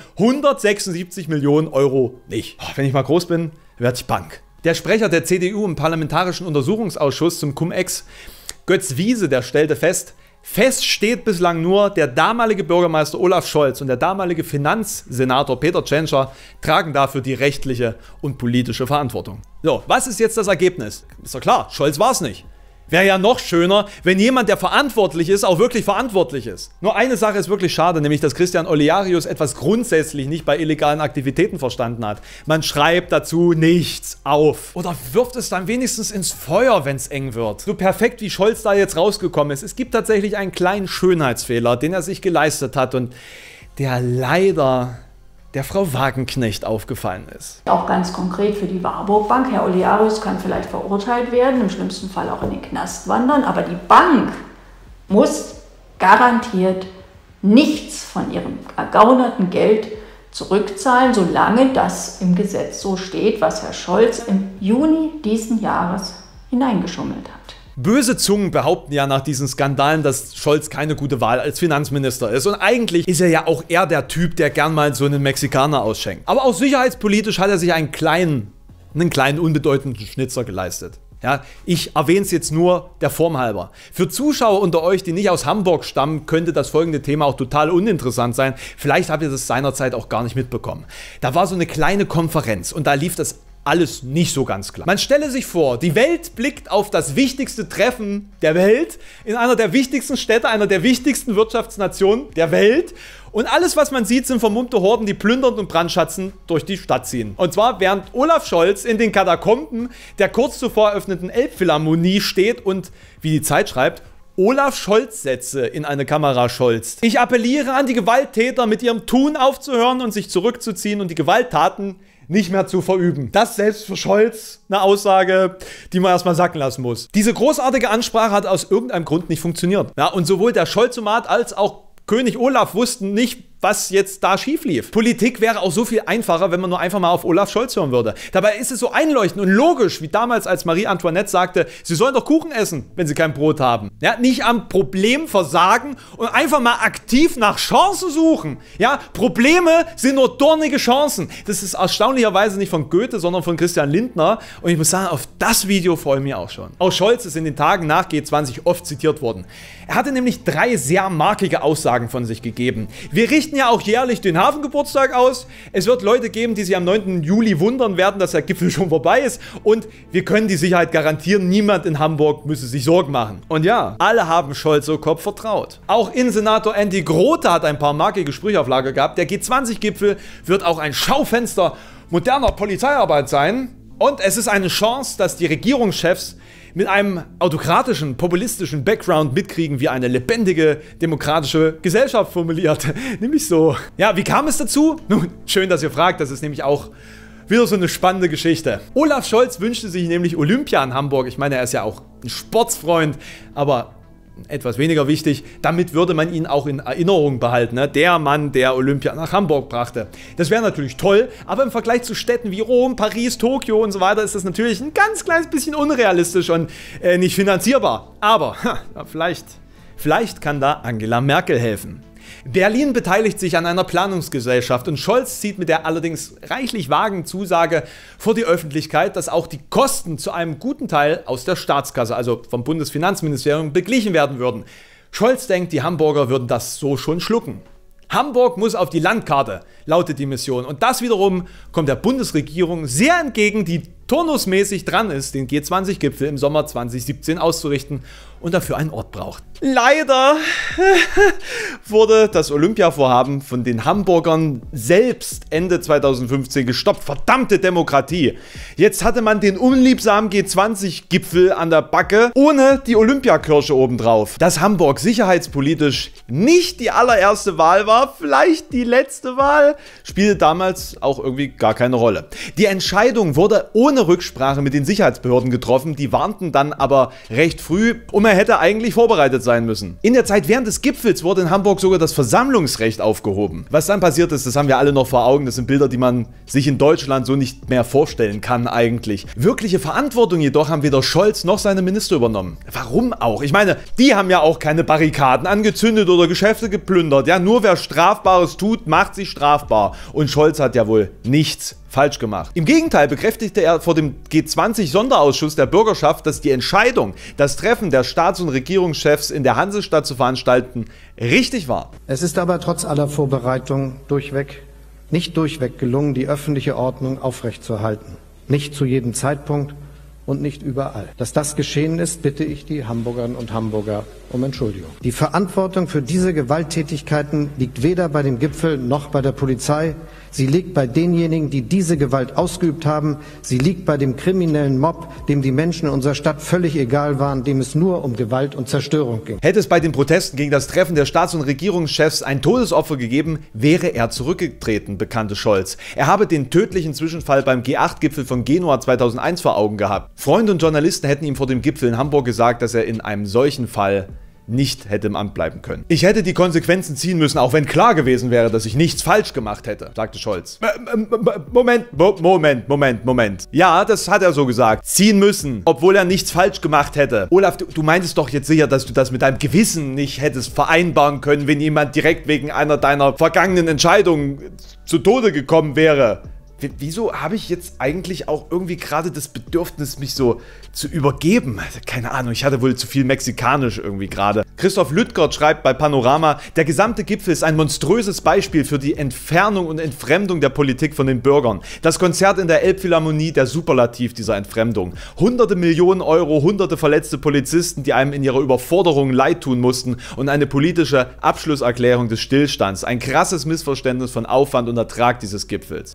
176 Millionen Euro nicht. Wenn ich mal groß bin, werde ich Bank. Der Sprecher der CDU im Parlamentarischen Untersuchungsausschuss zum Cum-Ex, Götz Wiese, der stellte fest steht bislang nur, der damalige Bürgermeister Olaf Scholz und der damalige Finanzsenator Peter Tschentscher tragen dafür die rechtliche und politische Verantwortung. So, was ist jetzt das Ergebnis? Ist doch klar, Scholz war es nicht. Wäre ja noch schöner, wenn jemand, der verantwortlich ist, auch wirklich verantwortlich ist. Nur eine Sache ist wirklich schade, nämlich dass Christian Olearius etwas grundsätzlich nicht bei illegalen Aktivitäten verstanden hat. Man schreibt dazu nichts auf. Oder wirft es dann wenigstens ins Feuer, wenn es eng wird. So perfekt wie Scholz da jetzt rausgekommen ist. Es gibt tatsächlich einen kleinen Schönheitsfehler, den er sich geleistet hat und der leider der Frau Wagenknecht aufgefallen ist. Auch ganz konkret für die Warburg Bank. Herr Olearius kann vielleicht verurteilt werden, im schlimmsten Fall auch in den Knast wandern, aber die Bank muss garantiert nichts von ihrem ergaunerten Geld zurückzahlen, solange das im Gesetz so steht, was Herr Scholz im Juni diesen Jahres hineingeschummelt hat. Böse Zungen behaupten ja nach diesen Skandalen, dass Scholz keine gute Wahl als Finanzminister ist. Und eigentlich ist er ja auch eher der Typ, der gern mal so einen Mexikaner ausschenkt. Aber auch sicherheitspolitisch hat er sich einen kleinen unbedeutenden Schnitzer geleistet. Ja, ich erwähne es jetzt nur der Form halber. Für Zuschauer unter euch, die nicht aus Hamburg stammen, könnte das folgende Thema auch total uninteressant sein. Vielleicht habt ihr das seinerzeit auch gar nicht mitbekommen. Da war so eine kleine Konferenz und da lief das alles nicht so ganz klar. Man stelle sich vor, die Welt blickt auf das wichtigste Treffen der Welt in einer der wichtigsten Städte, einer der wichtigsten Wirtschaftsnationen der Welt. Und alles, was man sieht, sind vermummte Horden, die plündernd und brandschatzen durch die Stadt ziehen. Und zwar während Olaf Scholz in den Katakomben der kurz zuvor eröffneten Elbphilharmonie steht und, wie die Zeit schreibt, Olaf Scholz-Sätze in eine Kamera scholzt. Ich appelliere an die Gewalttäter, mit ihrem Tun aufzuhören und sich zurückzuziehen und die Gewalttaten nicht mehr zu verüben. Das selbst für Scholz eine Aussage, die man erstmal sacken lassen muss. Diese großartige Ansprache hat aus irgendeinem Grund nicht funktioniert. Ja, und sowohl der Scholzomat als auch König Olaf wussten nicht, was jetzt da schief lief. Politik wäre auch so viel einfacher, wenn man nur einfach mal auf Olaf Scholz hören würde. Dabei ist es so einleuchtend und logisch, wie damals, als Marie Antoinette sagte, sie sollen doch Kuchen essen, wenn sie kein Brot haben. Ja, nicht am Problem versagen und einfach mal aktiv nach Chancen suchen. Ja, Probleme sind nur dornige Chancen. Das ist erstaunlicherweise nicht von Goethe, sondern von Christian Lindner. Und ich muss sagen, auf das Video freue ich mich auch schon. Auch Scholz ist in den Tagen nach G20 oft zitiert worden. Er hatte nämlich 3 sehr markige Aussagen von sich gegeben. Wir richten ja auch jährlich den Hafengeburtstag aus. Es wird Leute geben, die sich am 9. Juli wundern werden, dass der Gipfel schon vorbei ist. Und wir können die Sicherheit garantieren, niemand in Hamburg müsse sich Sorgen machen. Und ja, alle haben Scholz so Kopf vertraut. Auch Innensenator Andy Grote hat ein paar markige Sprüche auf Lager gehabt. Der G20-Gipfel wird auch ein Schaufenster moderner Polizeiarbeit sein. Und es ist eine Chance, dass die Regierungschefs mit einem autokratischen, populistischen Background mitkriegen, wie eine lebendige, demokratische Gesellschaft formuliert. Nämlich so. Ja, wie kam es dazu? Nun, schön, dass ihr fragt. Das ist nämlich auch wieder so eine spannende Geschichte. Olaf Scholz wünschte sich nämlich Olympia in Hamburg. Ich meine, er ist ja auch ein Sportsfreund, aber etwas weniger wichtig, damit würde man ihn auch in Erinnerung behalten. Ne? Der Mann, der Olympia nach Hamburg brachte. Das wäre natürlich toll, aber im Vergleich zu Städten wie Rom, Paris, Tokio und so weiter ist das natürlich ein ganz kleines bisschen unrealistisch und nicht finanzierbar. Aber vielleicht kann da Angela Merkel helfen. Berlin beteiligt sich an einer Planungsgesellschaft und Scholz zieht mit der allerdings reichlich vagen Zusage vor die Öffentlichkeit, dass auch die Kosten zu einem guten Teil aus der Staatskasse, also vom Bundesfinanzministerium, beglichen werden würden. Scholz denkt, die Hamburger würden das so schon schlucken. Hamburg muss auf die Landkarte, lautet die Mission. Und das wiederum kommt der Bundesregierung sehr entgegen, die turnusmäßig dran ist, den G20-Gipfel im Sommer 2017 auszurichten und dafür einen Ort braucht. Leider wurde das Olympiavorhaben von den Hamburgern selbst Ende 2015 gestoppt. Verdammte Demokratie. Jetzt hatte man den unliebsamen G20-Gipfel an der Backe, ohne die Olympiakirche obendrauf. Dass Hamburg sicherheitspolitisch nicht die allererste Wahl war, vielleicht die letzte Wahl, spielte damals auch irgendwie gar keine Rolle. Die Entscheidung wurde ohne Rücksprache mit den Sicherheitsbehörden getroffen, die warnten dann aber recht früh, er hätte eigentlich vorbereitet sein müssen. In der Zeit während des Gipfels wurde in Hamburg sogar das Versammlungsrecht aufgehoben. Was dann passiert ist, das haben wir alle noch vor Augen, das sind Bilder, die man sich in Deutschland so nicht mehr vorstellen kann eigentlich. Wirkliche Verantwortung jedoch haben weder Scholz noch seine Minister übernommen. Warum auch? Ich meine, die haben ja auch keine Barrikaden angezündet oder Geschäfte geplündert. Ja, nur wer Strafbares tut, macht sich strafbar. Und Scholz hat ja wohl nichts falsch gemacht. Im Gegenteil bekräftigte er vor dem G20-Sonderausschuss der Bürgerschaft, dass die Entscheidung, das Treffen der Staats- und Regierungschefs in der Hansestadt zu veranstalten, richtig war. Es ist aber trotz aller Vorbereitungen nicht durchweg gelungen, die öffentliche Ordnung aufrechtzuerhalten. Nicht zu jedem Zeitpunkt und nicht überall. Dass das geschehen ist, bitte ich die Hamburgerinnen und Hamburger um Entschuldigung. Die Verantwortung für diese Gewalttätigkeiten liegt weder bei dem Gipfel noch bei der Polizei. Sie liegt bei denjenigen, die diese Gewalt ausgeübt haben. Sie liegt bei dem kriminellen Mob, dem die Menschen in unserer Stadt völlig egal waren, dem es nur um Gewalt und Zerstörung ging. Hätte es bei den Protesten gegen das Treffen der Staats- und Regierungschefs ein Todesopfer gegeben, wäre er zurückgetreten, bekannte Scholz. Er habe den tödlichen Zwischenfall beim G8-Gipfel von Genua 2001 vor Augen gehabt. Freunde und Journalisten hätten ihm vor dem Gipfel in Hamburg gesagt, dass er in einem solchen Fall nicht hätte im Amt bleiben können. Ich hätte die Konsequenzen ziehen müssen, auch wenn klar gewesen wäre, dass ich nichts falsch gemacht hätte, sagte Scholz. Moment. Ja, das hat er so gesagt. Ziehen müssen, obwohl er nichts falsch gemacht hätte. Olaf, du meintest doch jetzt sicher, dass du das mit deinem Gewissen nicht hättest vereinbaren können, wenn jemand direkt wegen einer deiner vergangenen Entscheidungen zu Tode gekommen wäre. Wieso habe ich jetzt eigentlich auch irgendwie gerade das Bedürfnis, mich so zu übergeben? Keine Ahnung, ich hatte wohl zu viel Mexikanisch irgendwie gerade. Christoph Lüttgert schreibt bei Panorama, der gesamte Gipfel ist ein monströses Beispiel für die Entfernung und Entfremdung der Politik von den Bürgern. Das Konzert in der Elbphilharmonie, der Superlativ dieser Entfremdung. Hunderte Millionen Euro, hunderte verletzte Polizisten, die einem in ihrer Überforderung leid tun mussten und eine politische Abschlusserklärung des Stillstands. Ein krasses Missverständnis von Aufwand und Ertrag dieses Gipfels.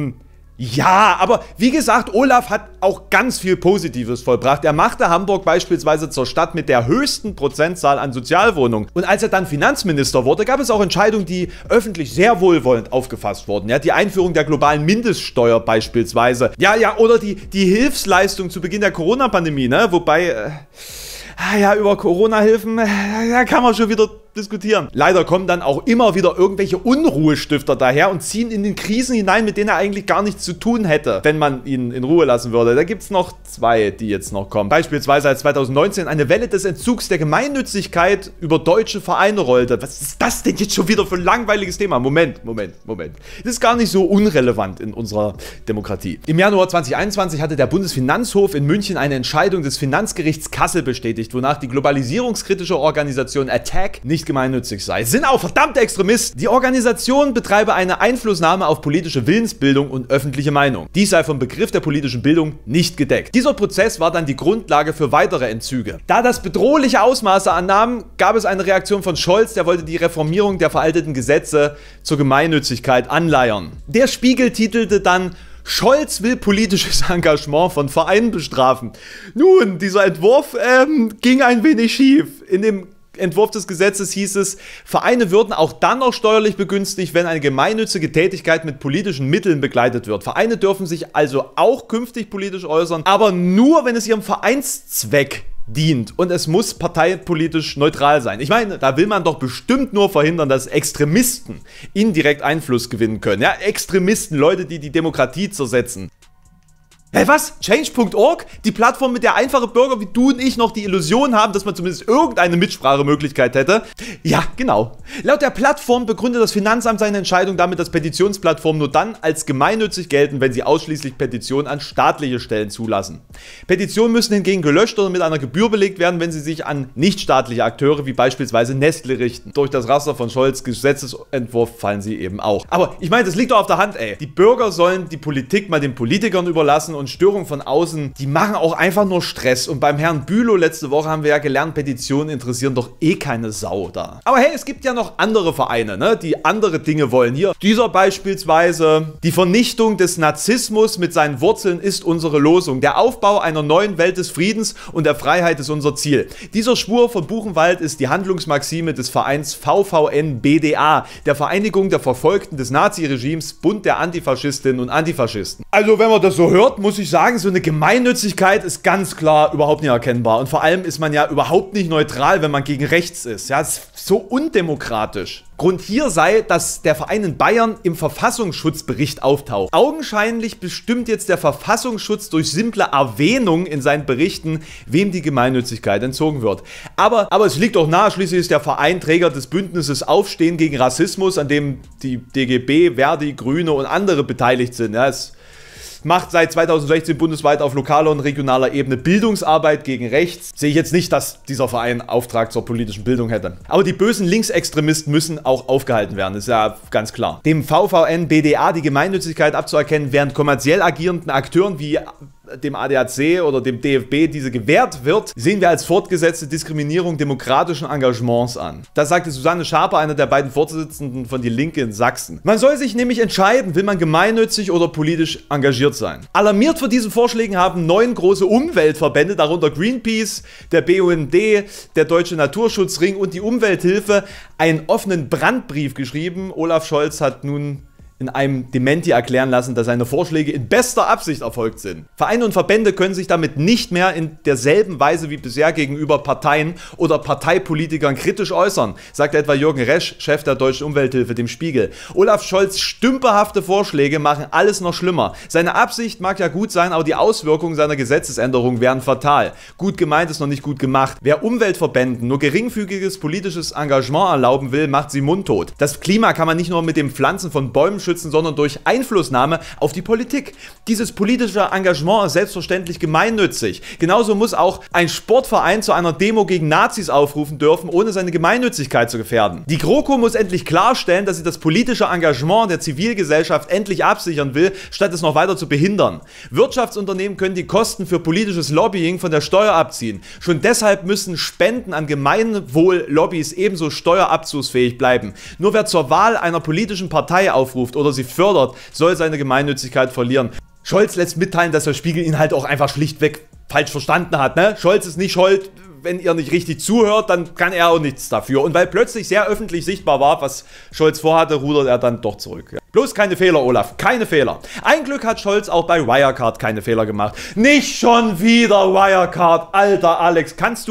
Ja, aber wie gesagt, Olaf hat auch ganz viel Positives vollbracht. Er machte Hamburg beispielsweise zur Stadt mit der höchsten Prozentzahl an Sozialwohnungen. Und als er dann Finanzminister wurde, gab es auch Entscheidungen, die öffentlich sehr wohlwollend aufgefasst wurden. Ja, die Einführung der globalen Mindeststeuer beispielsweise. Ja, oder die Hilfsleistung zu Beginn der Corona-Pandemie, ne? Wobei, über Corona-Hilfen, da kann man schon wieder diskutieren. Leider kommen dann auch immer wieder irgendwelche Unruhestifter daher und ziehen in den Krisen hinein, mit denen er eigentlich gar nichts zu tun hätte, wenn man ihn in Ruhe lassen würde. Da gibt es noch zwei, die jetzt noch kommen. Beispielsweise als 2019 eine Welle des Entzugs der Gemeinnützigkeit über deutsche Vereine rollte. Was ist das denn jetzt schon wieder für ein langweiliges Thema? Moment. Das ist gar nicht so unrelevant in unserer Demokratie. Im Januar 2021 hatte der Bundesfinanzhof in München eine Entscheidung des Finanzgerichts Kassel bestätigt, wonach die globalisierungskritische Organisation ATTAC nicht gemeinnützig sei. Es sind auch verdammte Extremisten. Die Organisation betreibe eine Einflussnahme auf politische Willensbildung und öffentliche Meinung. Dies sei vom Begriff der politischen Bildung nicht gedeckt. Dieser Prozess war dann die Grundlage für weitere Entzüge. Da das bedrohliche Ausmaße annahm, gab es eine Reaktion von Scholz, der wollte die Reformierung der veralteten Gesetze zur Gemeinnützigkeit anleiern. Der Spiegel titelte dann: Scholz will politisches Engagement von Vereinen bestrafen. Nun, dieser Entwurf ging ein wenig schief. In dem Entwurf des Gesetzes hieß es, Vereine würden auch dann noch steuerlich begünstigt, wenn eine gemeinnützige Tätigkeit mit politischen Mitteln begleitet wird. Vereine dürfen sich also auch künftig politisch äußern, aber nur, wenn es ihrem Vereinszweck dient, und es muss parteipolitisch neutral sein. Ich meine, da will man doch bestimmt nur verhindern, dass Extremisten indirekt Einfluss gewinnen können. Ja, Extremisten, Leute, die die Demokratie zersetzen. Hä, was? Change.org? Die Plattform, mit der einfache Bürger wie du und ich noch die Illusion haben, dass man zumindest irgendeine Mitsprachemöglichkeit hätte? Ja, genau. Laut der Plattform begründet das Finanzamt seine Entscheidung damit, dass Petitionsplattformen nur dann als gemeinnützig gelten, wenn sie ausschließlich Petitionen an staatliche Stellen zulassen. Petitionen müssen hingegen gelöscht oder mit einer Gebühr belegt werden, wenn sie sich an nichtstaatliche Akteure wie beispielsweise Nestle richten. Durch das Raster von Scholz' Gesetzesentwurf fallen sie eben auch. Aber ich meine, das liegt doch auf der Hand, ey. Die Bürger sollen die Politik mal den Politikern überlassen und Störungen von außen, die machen auch einfach nur Stress. Und beim Herrn Bülow letzte Woche haben wir ja gelernt, Petitionen interessieren doch eh keine Sau da. Aber hey, es gibt ja noch andere Vereine, ne, die andere Dinge wollen. Hier, dieser beispielsweise: Die Vernichtung des Narzissmus mit seinen Wurzeln ist unsere Losung. Der Aufbau einer neuen Welt des Friedens und der Freiheit ist unser Ziel. Dieser Schwur von Buchenwald ist die Handlungsmaxime des Vereins VVN-BDA, der Vereinigung der Verfolgten des Naziregimes, Bund der Antifaschistinnen und Antifaschisten. Also wenn man das so hört, muss ich sagen, so eine Gemeinnützigkeit ist ganz klar überhaupt nicht erkennbar. Und vor allem ist man ja überhaupt nicht neutral, wenn man gegen rechts ist. Ja, es ist so undemokratisch. Grund hier sei, dass der Verein in Bayern im Verfassungsschutzbericht auftaucht. Augenscheinlich bestimmt jetzt der Verfassungsschutz durch simple Erwähnung in seinen Berichten, wem die Gemeinnützigkeit entzogen wird. Aber es liegt doch nahe, schließlich ist der Verein Träger des Bündnisses Aufstehen gegen Rassismus, an dem die DGB, Verdi, Grüne und andere beteiligt sind. Ja, es macht seit 2016 bundesweit auf lokaler und regionaler Ebene Bildungsarbeit gegen rechts. Sehe ich jetzt nicht, dass dieser Verein Auftrag zur politischen Bildung hätte. Aber die bösen Linksextremisten müssen auch aufgehalten werden, ist ja ganz klar. Dem VVN-BDA die Gemeinnützigkeit abzuerkennen, während kommerziell agierenden Akteuren wie dem ADAC oder dem DFB diese gewährt wird, sehen wir als fortgesetzte Diskriminierung demokratischen Engagements an. Das sagte Susanne Schaper, einer der beiden Vorsitzenden von Die Linke in Sachsen. Man soll sich nämlich entscheiden, will man gemeinnützig oder politisch engagiert sein. Alarmiert vor diesen Vorschlägen haben 9 große Umweltverbände, darunter Greenpeace, der BUND, der Deutsche Naturschutzring und die Umwelthilfe, einen offenen Brandbrief geschrieben. Olaf Scholz hat nun in einem Dementi erklären lassen, dass seine Vorschläge in bester Absicht erfolgt sind. Vereine und Verbände können sich damit nicht mehr in derselben Weise wie bisher gegenüber Parteien oder Parteipolitikern kritisch äußern, sagt etwa Jürgen Resch, Chef der Deutschen Umwelthilfe, dem Spiegel. Olaf Scholz' stümperhafte Vorschläge machen alles noch schlimmer. Seine Absicht mag ja gut sein, aber die Auswirkungen seiner Gesetzesänderung wären fatal. Gut gemeint ist noch nicht gut gemacht. Wer Umweltverbänden nur geringfügiges politisches Engagement erlauben will, macht sie mundtot. Das Klima kann man nicht nur mit dem Pflanzen von Bäumen schützen, sondern durch Einflussnahme auf die Politik. Dieses politische Engagement ist selbstverständlich gemeinnützig. Genauso muss auch ein Sportverein zu einer Demo gegen Nazis aufrufen dürfen, ohne seine Gemeinnützigkeit zu gefährden. Die GroKo muss endlich klarstellen, dass sie das politische Engagement der Zivilgesellschaft endlich absichern will, statt es noch weiter zu behindern. Wirtschaftsunternehmen können die Kosten für politisches Lobbying von der Steuer abziehen. Schon deshalb müssen Spenden an Gemeinwohl-Lobbys ebenso steuerabzugsfähig bleiben. Nur wer zur Wahl einer politischen Partei aufruft oder sie fördert, soll seine Gemeinnützigkeit verlieren. Scholz lässt mitteilen, dass der Spiegel ihn halt auch einfach schlichtweg falsch verstanden hat. Ne? Scholz ist nicht schuld, wenn ihr nicht richtig zuhört, dann kann er auch nichts dafür. Und weil plötzlich sehr öffentlich sichtbar war, was Scholz vorhatte, rudert er dann doch zurück. Ja. Bloß keine Fehler, Olaf, keine Fehler. Ein Glück hat Scholz auch bei Wirecard keine Fehler gemacht. Nicht schon wieder Wirecard, alter Alex,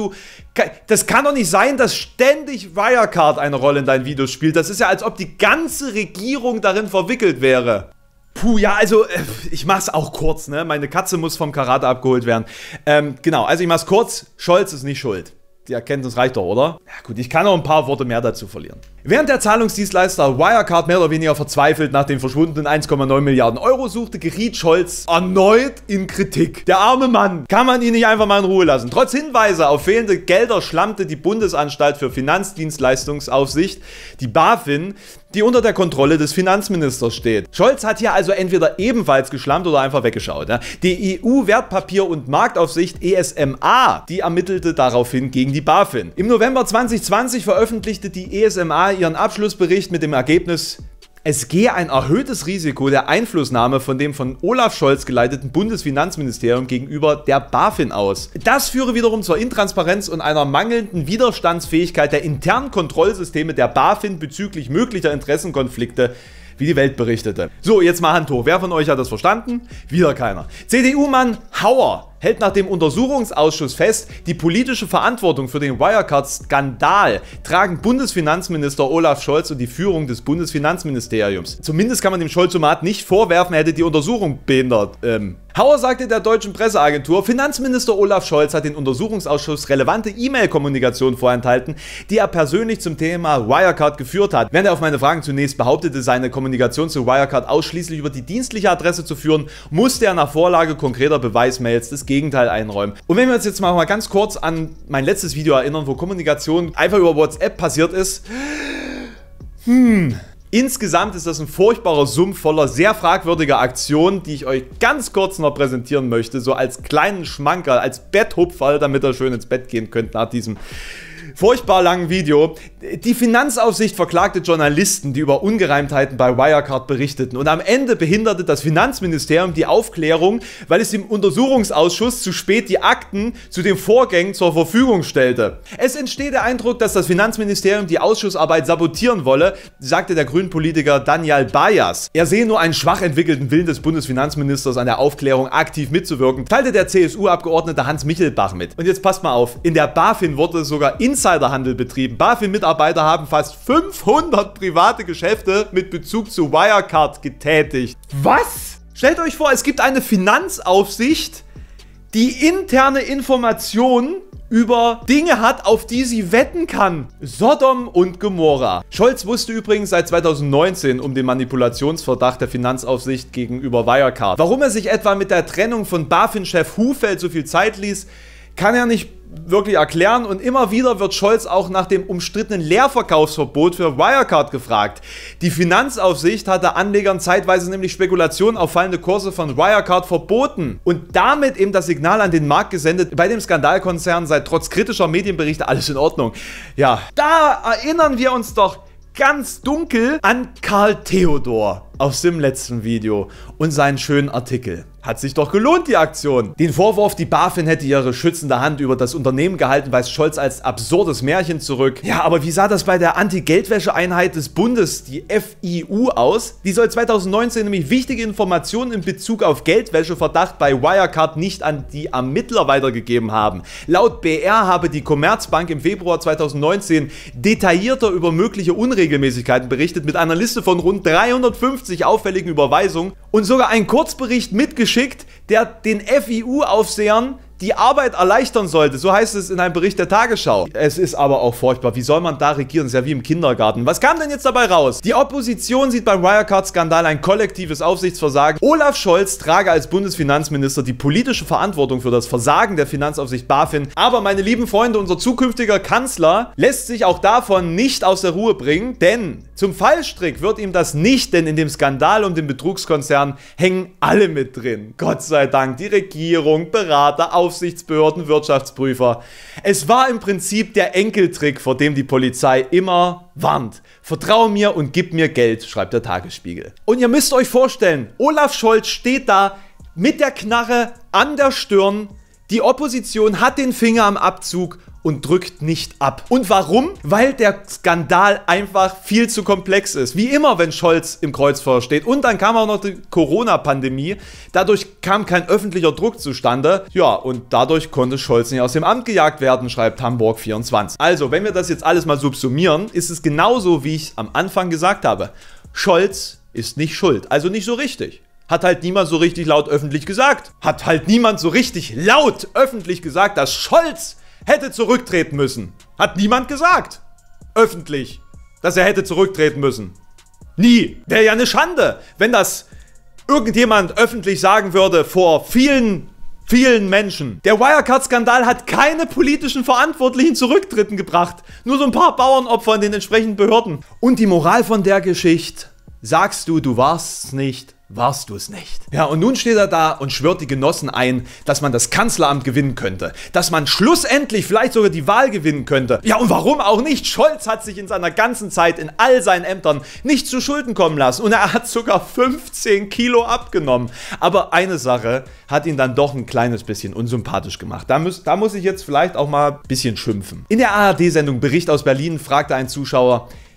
das kann doch nicht sein, dass ständig Wirecard eine Rolle in deinen Videos spielt. Das ist ja, als ob die ganze Regierung darin verwickelt wäre. Puh, ja, also, ich mach's auch kurz, ne? Meine Katze muss vom Karate abgeholt werden. Genau, also ich mach's kurz. Scholz ist nicht schuld. Die Erkenntnis reicht doch, oder? Ja gut, ich kann noch ein paar Worte mehr dazu verlieren. Während der Zahlungsdienstleister Wirecard mehr oder weniger verzweifelt nach den verschwundenen 1,9 Milliarden Euro suchte, geriet Scholz erneut in Kritik. Der arme Mann, kann man ihn nicht einfach mal in Ruhe lassen? Trotz Hinweise auf fehlende Gelder schlammte die Bundesanstalt für Finanzdienstleistungsaufsicht, die BaFin, die unter der Kontrolle des Finanzministers steht. Scholz hat hier also entweder ebenfalls geschlammt oder einfach weggeschaut. Ja? Die EU-Wertpapier- und Marktaufsicht ESMA, die ermittelte daraufhin gegen die BaFin. Im November 2020 veröffentlichte die ESMA ihren Abschlussbericht mit dem Ergebnis: Es gehe ein erhöhtes Risiko der Einflussnahme von dem von Olaf Scholz geleiteten Bundesfinanzministerium gegenüber der BaFin aus. Das führe wiederum zur Intransparenz und einer mangelnden Widerstandsfähigkeit der internen Kontrollsysteme der BaFin bezüglich möglicher Interessenkonflikte, wie die Welt berichtete. So, jetzt mal Hand hoch. Wer von euch hat das verstanden? Wieder keiner. CDU-Mann Hauer hält nach dem Untersuchungsausschuss fest, die politische Verantwortung für den Wirecard-Skandal tragen Bundesfinanzminister Olaf Scholz und die Führung des Bundesfinanzministeriums. Zumindest kann man dem Scholzomat nicht vorwerfen, er hätte die Untersuchung behindert. Hauer sagte der deutschen Presseagentur, Finanzminister Olaf Scholz hat den Untersuchungsausschuss relevante E-Mail-Kommunikation vorenthalten, die er persönlich zum Thema Wirecard geführt hat. Während er auf meine Fragen zunächst behauptete, seine Kommunikation zu Wirecard ausschließlich über die dienstliche Adresse zu führen, musste er nach Vorlage konkreter Beweismails das Gegenteil einräumen. Und wenn wir uns jetzt mal ganz kurz an mein letztes Video erinnern, wo Kommunikation einfach über WhatsApp passiert ist, insgesamt ist das ein furchtbarer Sumpf voller sehr fragwürdiger Aktionen, die ich euch ganz kurz noch präsentieren möchte, so als kleinen Schmankerl, als Betthupferl, damit ihr schön ins Bett gehen könnt nach diesem furchtbar langen Video. Die Finanzaufsicht verklagte Journalisten, die über Ungereimtheiten bei Wirecard berichteten, und am Ende behinderte das Finanzministerium die Aufklärung, weil es dem Untersuchungsausschuss zu spät die Akten zu den Vorgängen zur Verfügung stellte. Es entsteht der Eindruck, dass das Finanzministerium die Ausschussarbeit sabotieren wolle, sagte der Grünen-Politiker Daniel Bayas. Er sehe nur einen schwach entwickelten Willen des Bundesfinanzministers an der Aufklärung aktiv mitzuwirken, teilte der CSU-Abgeordnete Hans Michelbach mit. Und jetzt passt mal auf, in der BaFin wurde sogar Insiderhandel betrieben. BaFin-Mitarbeiter haben fast 500 private Geschäfte mit Bezug zu Wirecard getätigt. Was? Stellt euch vor, es gibt eine Finanzaufsicht, die interne Informationen über Dinge hat, auf die sie wetten kann. Sodom und Gomorra. Scholz wusste übrigens seit 2019 um den Manipulationsverdacht der Finanzaufsicht gegenüber Wirecard. Warum er sich etwa mit der Trennung von BaFin-Chef Hufeld so viel Zeit ließ, kann er nicht wirklich erklären, und immer wieder wird Scholz auch nach dem umstrittenen Leerverkaufsverbot für Wirecard gefragt. Die Finanzaufsicht hatte Anlegern zeitweise nämlich Spekulationen auf fallende Kurse von Wirecard verboten und damit eben das Signal an den Markt gesendet, bei dem Skandalkonzern sei trotz kritischer Medienberichte alles in Ordnung. Ja, da erinnern wir uns doch ganz dunkel an Karl Theodor aus dem letzten Video und seinen schönen Artikel. Hat sich doch gelohnt, die Aktion. Den Vorwurf, die BaFin hätte ihre schützende Hand über das Unternehmen gehalten, weist Scholz als absurdes Märchen zurück. Ja, aber wie sah das bei der Anti-Geldwäsche-Einheit des Bundes, die FIU, aus? Die soll 2019 nämlich wichtige Informationen in Bezug auf Geldwäscheverdacht bei Wirecard nicht an die Ermittler weitergegeben haben. Laut BR habe die Commerzbank im Februar 2019 detaillierter über mögliche Unregelmäßigkeiten berichtet, mit einer Liste von rund 350 auffälligen Überweisungen und sogar einen Kurzbericht mitgeschickt, der den FIU-Aufsehern die Arbeit erleichtern sollte. So heißt es in einem Bericht der Tagesschau. Es ist aber auch furchtbar. Wie soll man da regieren? Das ist ja wie im Kindergarten. Was kam denn jetzt dabei raus? Die Opposition sieht beim Wirecard-Skandal ein kollektives Aufsichtsversagen. Olaf Scholz trage als Bundesfinanzminister die politische Verantwortung für das Versagen der Finanzaufsicht BaFin. Aber, meine lieben Freunde, unser zukünftiger Kanzler lässt sich auch davon nicht aus der Ruhe bringen, denn zum Fallstrick wird ihm das nicht, denn in dem Skandal um den Betrugskonzern hängen alle mit drin. Gott sei Dank. Die Regierung, Berater, Aufsichtsbehörden, Wirtschaftsprüfer. Es war im Prinzip der Enkeltrick, vor dem die Polizei immer warnt. Vertrau mir und gib mir Geld, schreibt der Tagesspiegel. Und ihr müsst euch vorstellen, Olaf Scholz steht da mit der Knarre an der Stirn. Die Opposition hat den Finger am Abzug und drückt nicht ab. Und warum? Weil der Skandal einfach viel zu komplex ist. Wie immer, wenn Scholz im Kreuzfeuer steht. Und dann kam auch noch die Corona-Pandemie. Dadurch kam kein öffentlicher Druck zustande. Ja, und dadurch konnte Scholz nicht aus dem Amt gejagt werden, schreibt Hamburg24. Also, wenn wir das jetzt alles mal subsumieren, ist es genauso, wie ich am Anfang gesagt habe. Scholz ist nicht schuld. Also nicht so richtig. Hat halt niemand so richtig laut öffentlich gesagt. Hat halt niemand so richtig laut öffentlich gesagt, dass Scholz hätte zurücktreten müssen. Hat niemand gesagt. Öffentlich. Dass er hätte zurücktreten müssen. Nie. Wäre ja eine Schande, wenn das irgendjemand öffentlich sagen würde vor vielen Menschen. Der Wirecard-Skandal hat keine politischen Verantwortlichen zu Rücktritten gebracht. Nur so ein paar Bauernopfer in den entsprechenden Behörden. Und die Moral von der Geschichte: Sagst du, du warst's nicht, warst du es nicht. Ja, und nun steht er da und schwört die Genossen ein, dass man das Kanzleramt gewinnen könnte. Dass man schlussendlich vielleicht sogar die Wahl gewinnen könnte. Ja, und warum auch nicht? Scholz hat sich in seiner ganzen Zeit in all seinen Ämtern nicht zu Schulden kommen lassen. Und er hat sogar 15 Kilo abgenommen. Aber eine Sache hat ihn dann doch ein kleines bisschen unsympathisch gemacht. Da muss ich jetzt vielleicht auch mal ein bisschen schimpfen. In der ARD-Sendung Bericht aus Berlin fragte ein Zuschauer: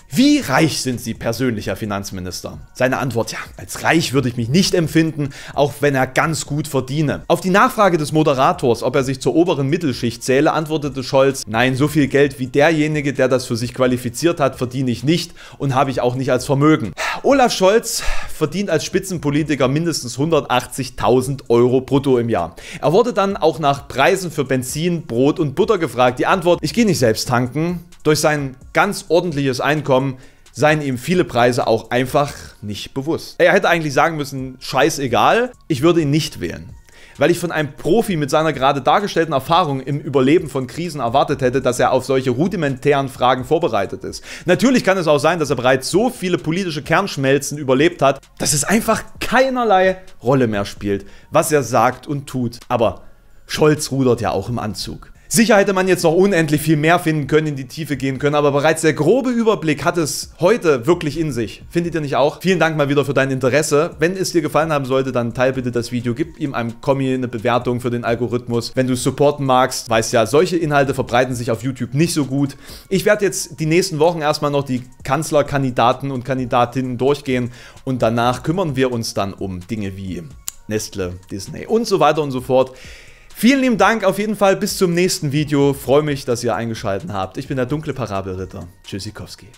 Wie reich sind Sie persönlich, Herr Finanzminister? Seine Antwort, ja, als reich würde ich mich nicht empfinden, auch wenn er ganz gut verdiene. Auf die Nachfrage des Moderators, ob er sich zur oberen Mittelschicht zähle, antwortete Scholz, nein, so viel Geld wie derjenige, der das für sich qualifiziert hat, verdiene ich nicht und habe ich auch nicht als Vermögen. Olaf Scholz verdient als Spitzenpolitiker mindestens 180.000 Euro brutto im Jahr. Er wurde dann auch nach Preisen für Benzin, Brot und Butter gefragt. Die Antwort, ich gehe nicht selbst tanken. Durch sein ganz ordentliches Einkommen seien ihm viele Preise auch einfach nicht bewusst. Er hätte eigentlich sagen müssen, scheißegal, ich würde ihn nicht wählen. Weil ich von einem Profi mit seiner gerade dargestellten Erfahrung im Überleben von Krisen erwartet hätte, dass er auf solche rudimentären Fragen vorbereitet ist. Natürlich kann es auch sein, dass er bereits so viele politische Kernschmelzen überlebt hat, dass es einfach keinerlei Rolle mehr spielt, was er sagt und tut. Aber Scholz rudert ja auch im Anzug. Sicher hätte man jetzt noch unendlich viel mehr finden können, in die Tiefe gehen können, aber bereits der grobe Überblick hat es heute wirklich in sich. Findet ihr nicht auch? Vielen Dank mal wieder für dein Interesse. Wenn es dir gefallen haben sollte, dann teile bitte das Video, gib ihm einem Kommi eine Bewertung für den Algorithmus. Wenn du es supporten magst, weißt ja, solche Inhalte verbreiten sich auf YouTube nicht so gut. Ich werde jetzt die nächsten Wochen erstmal noch die Kanzlerkandidaten und Kandidatinnen durchgehen und danach kümmern wir uns dann um Dinge wie Nestle, Disney und so weiter und so fort. Vielen lieben Dank auf jeden Fall, bis zum nächsten Video. Freue mich, dass ihr eingeschaltet habt. Ich bin der dunkle Parabelritter. Tschüssikowski.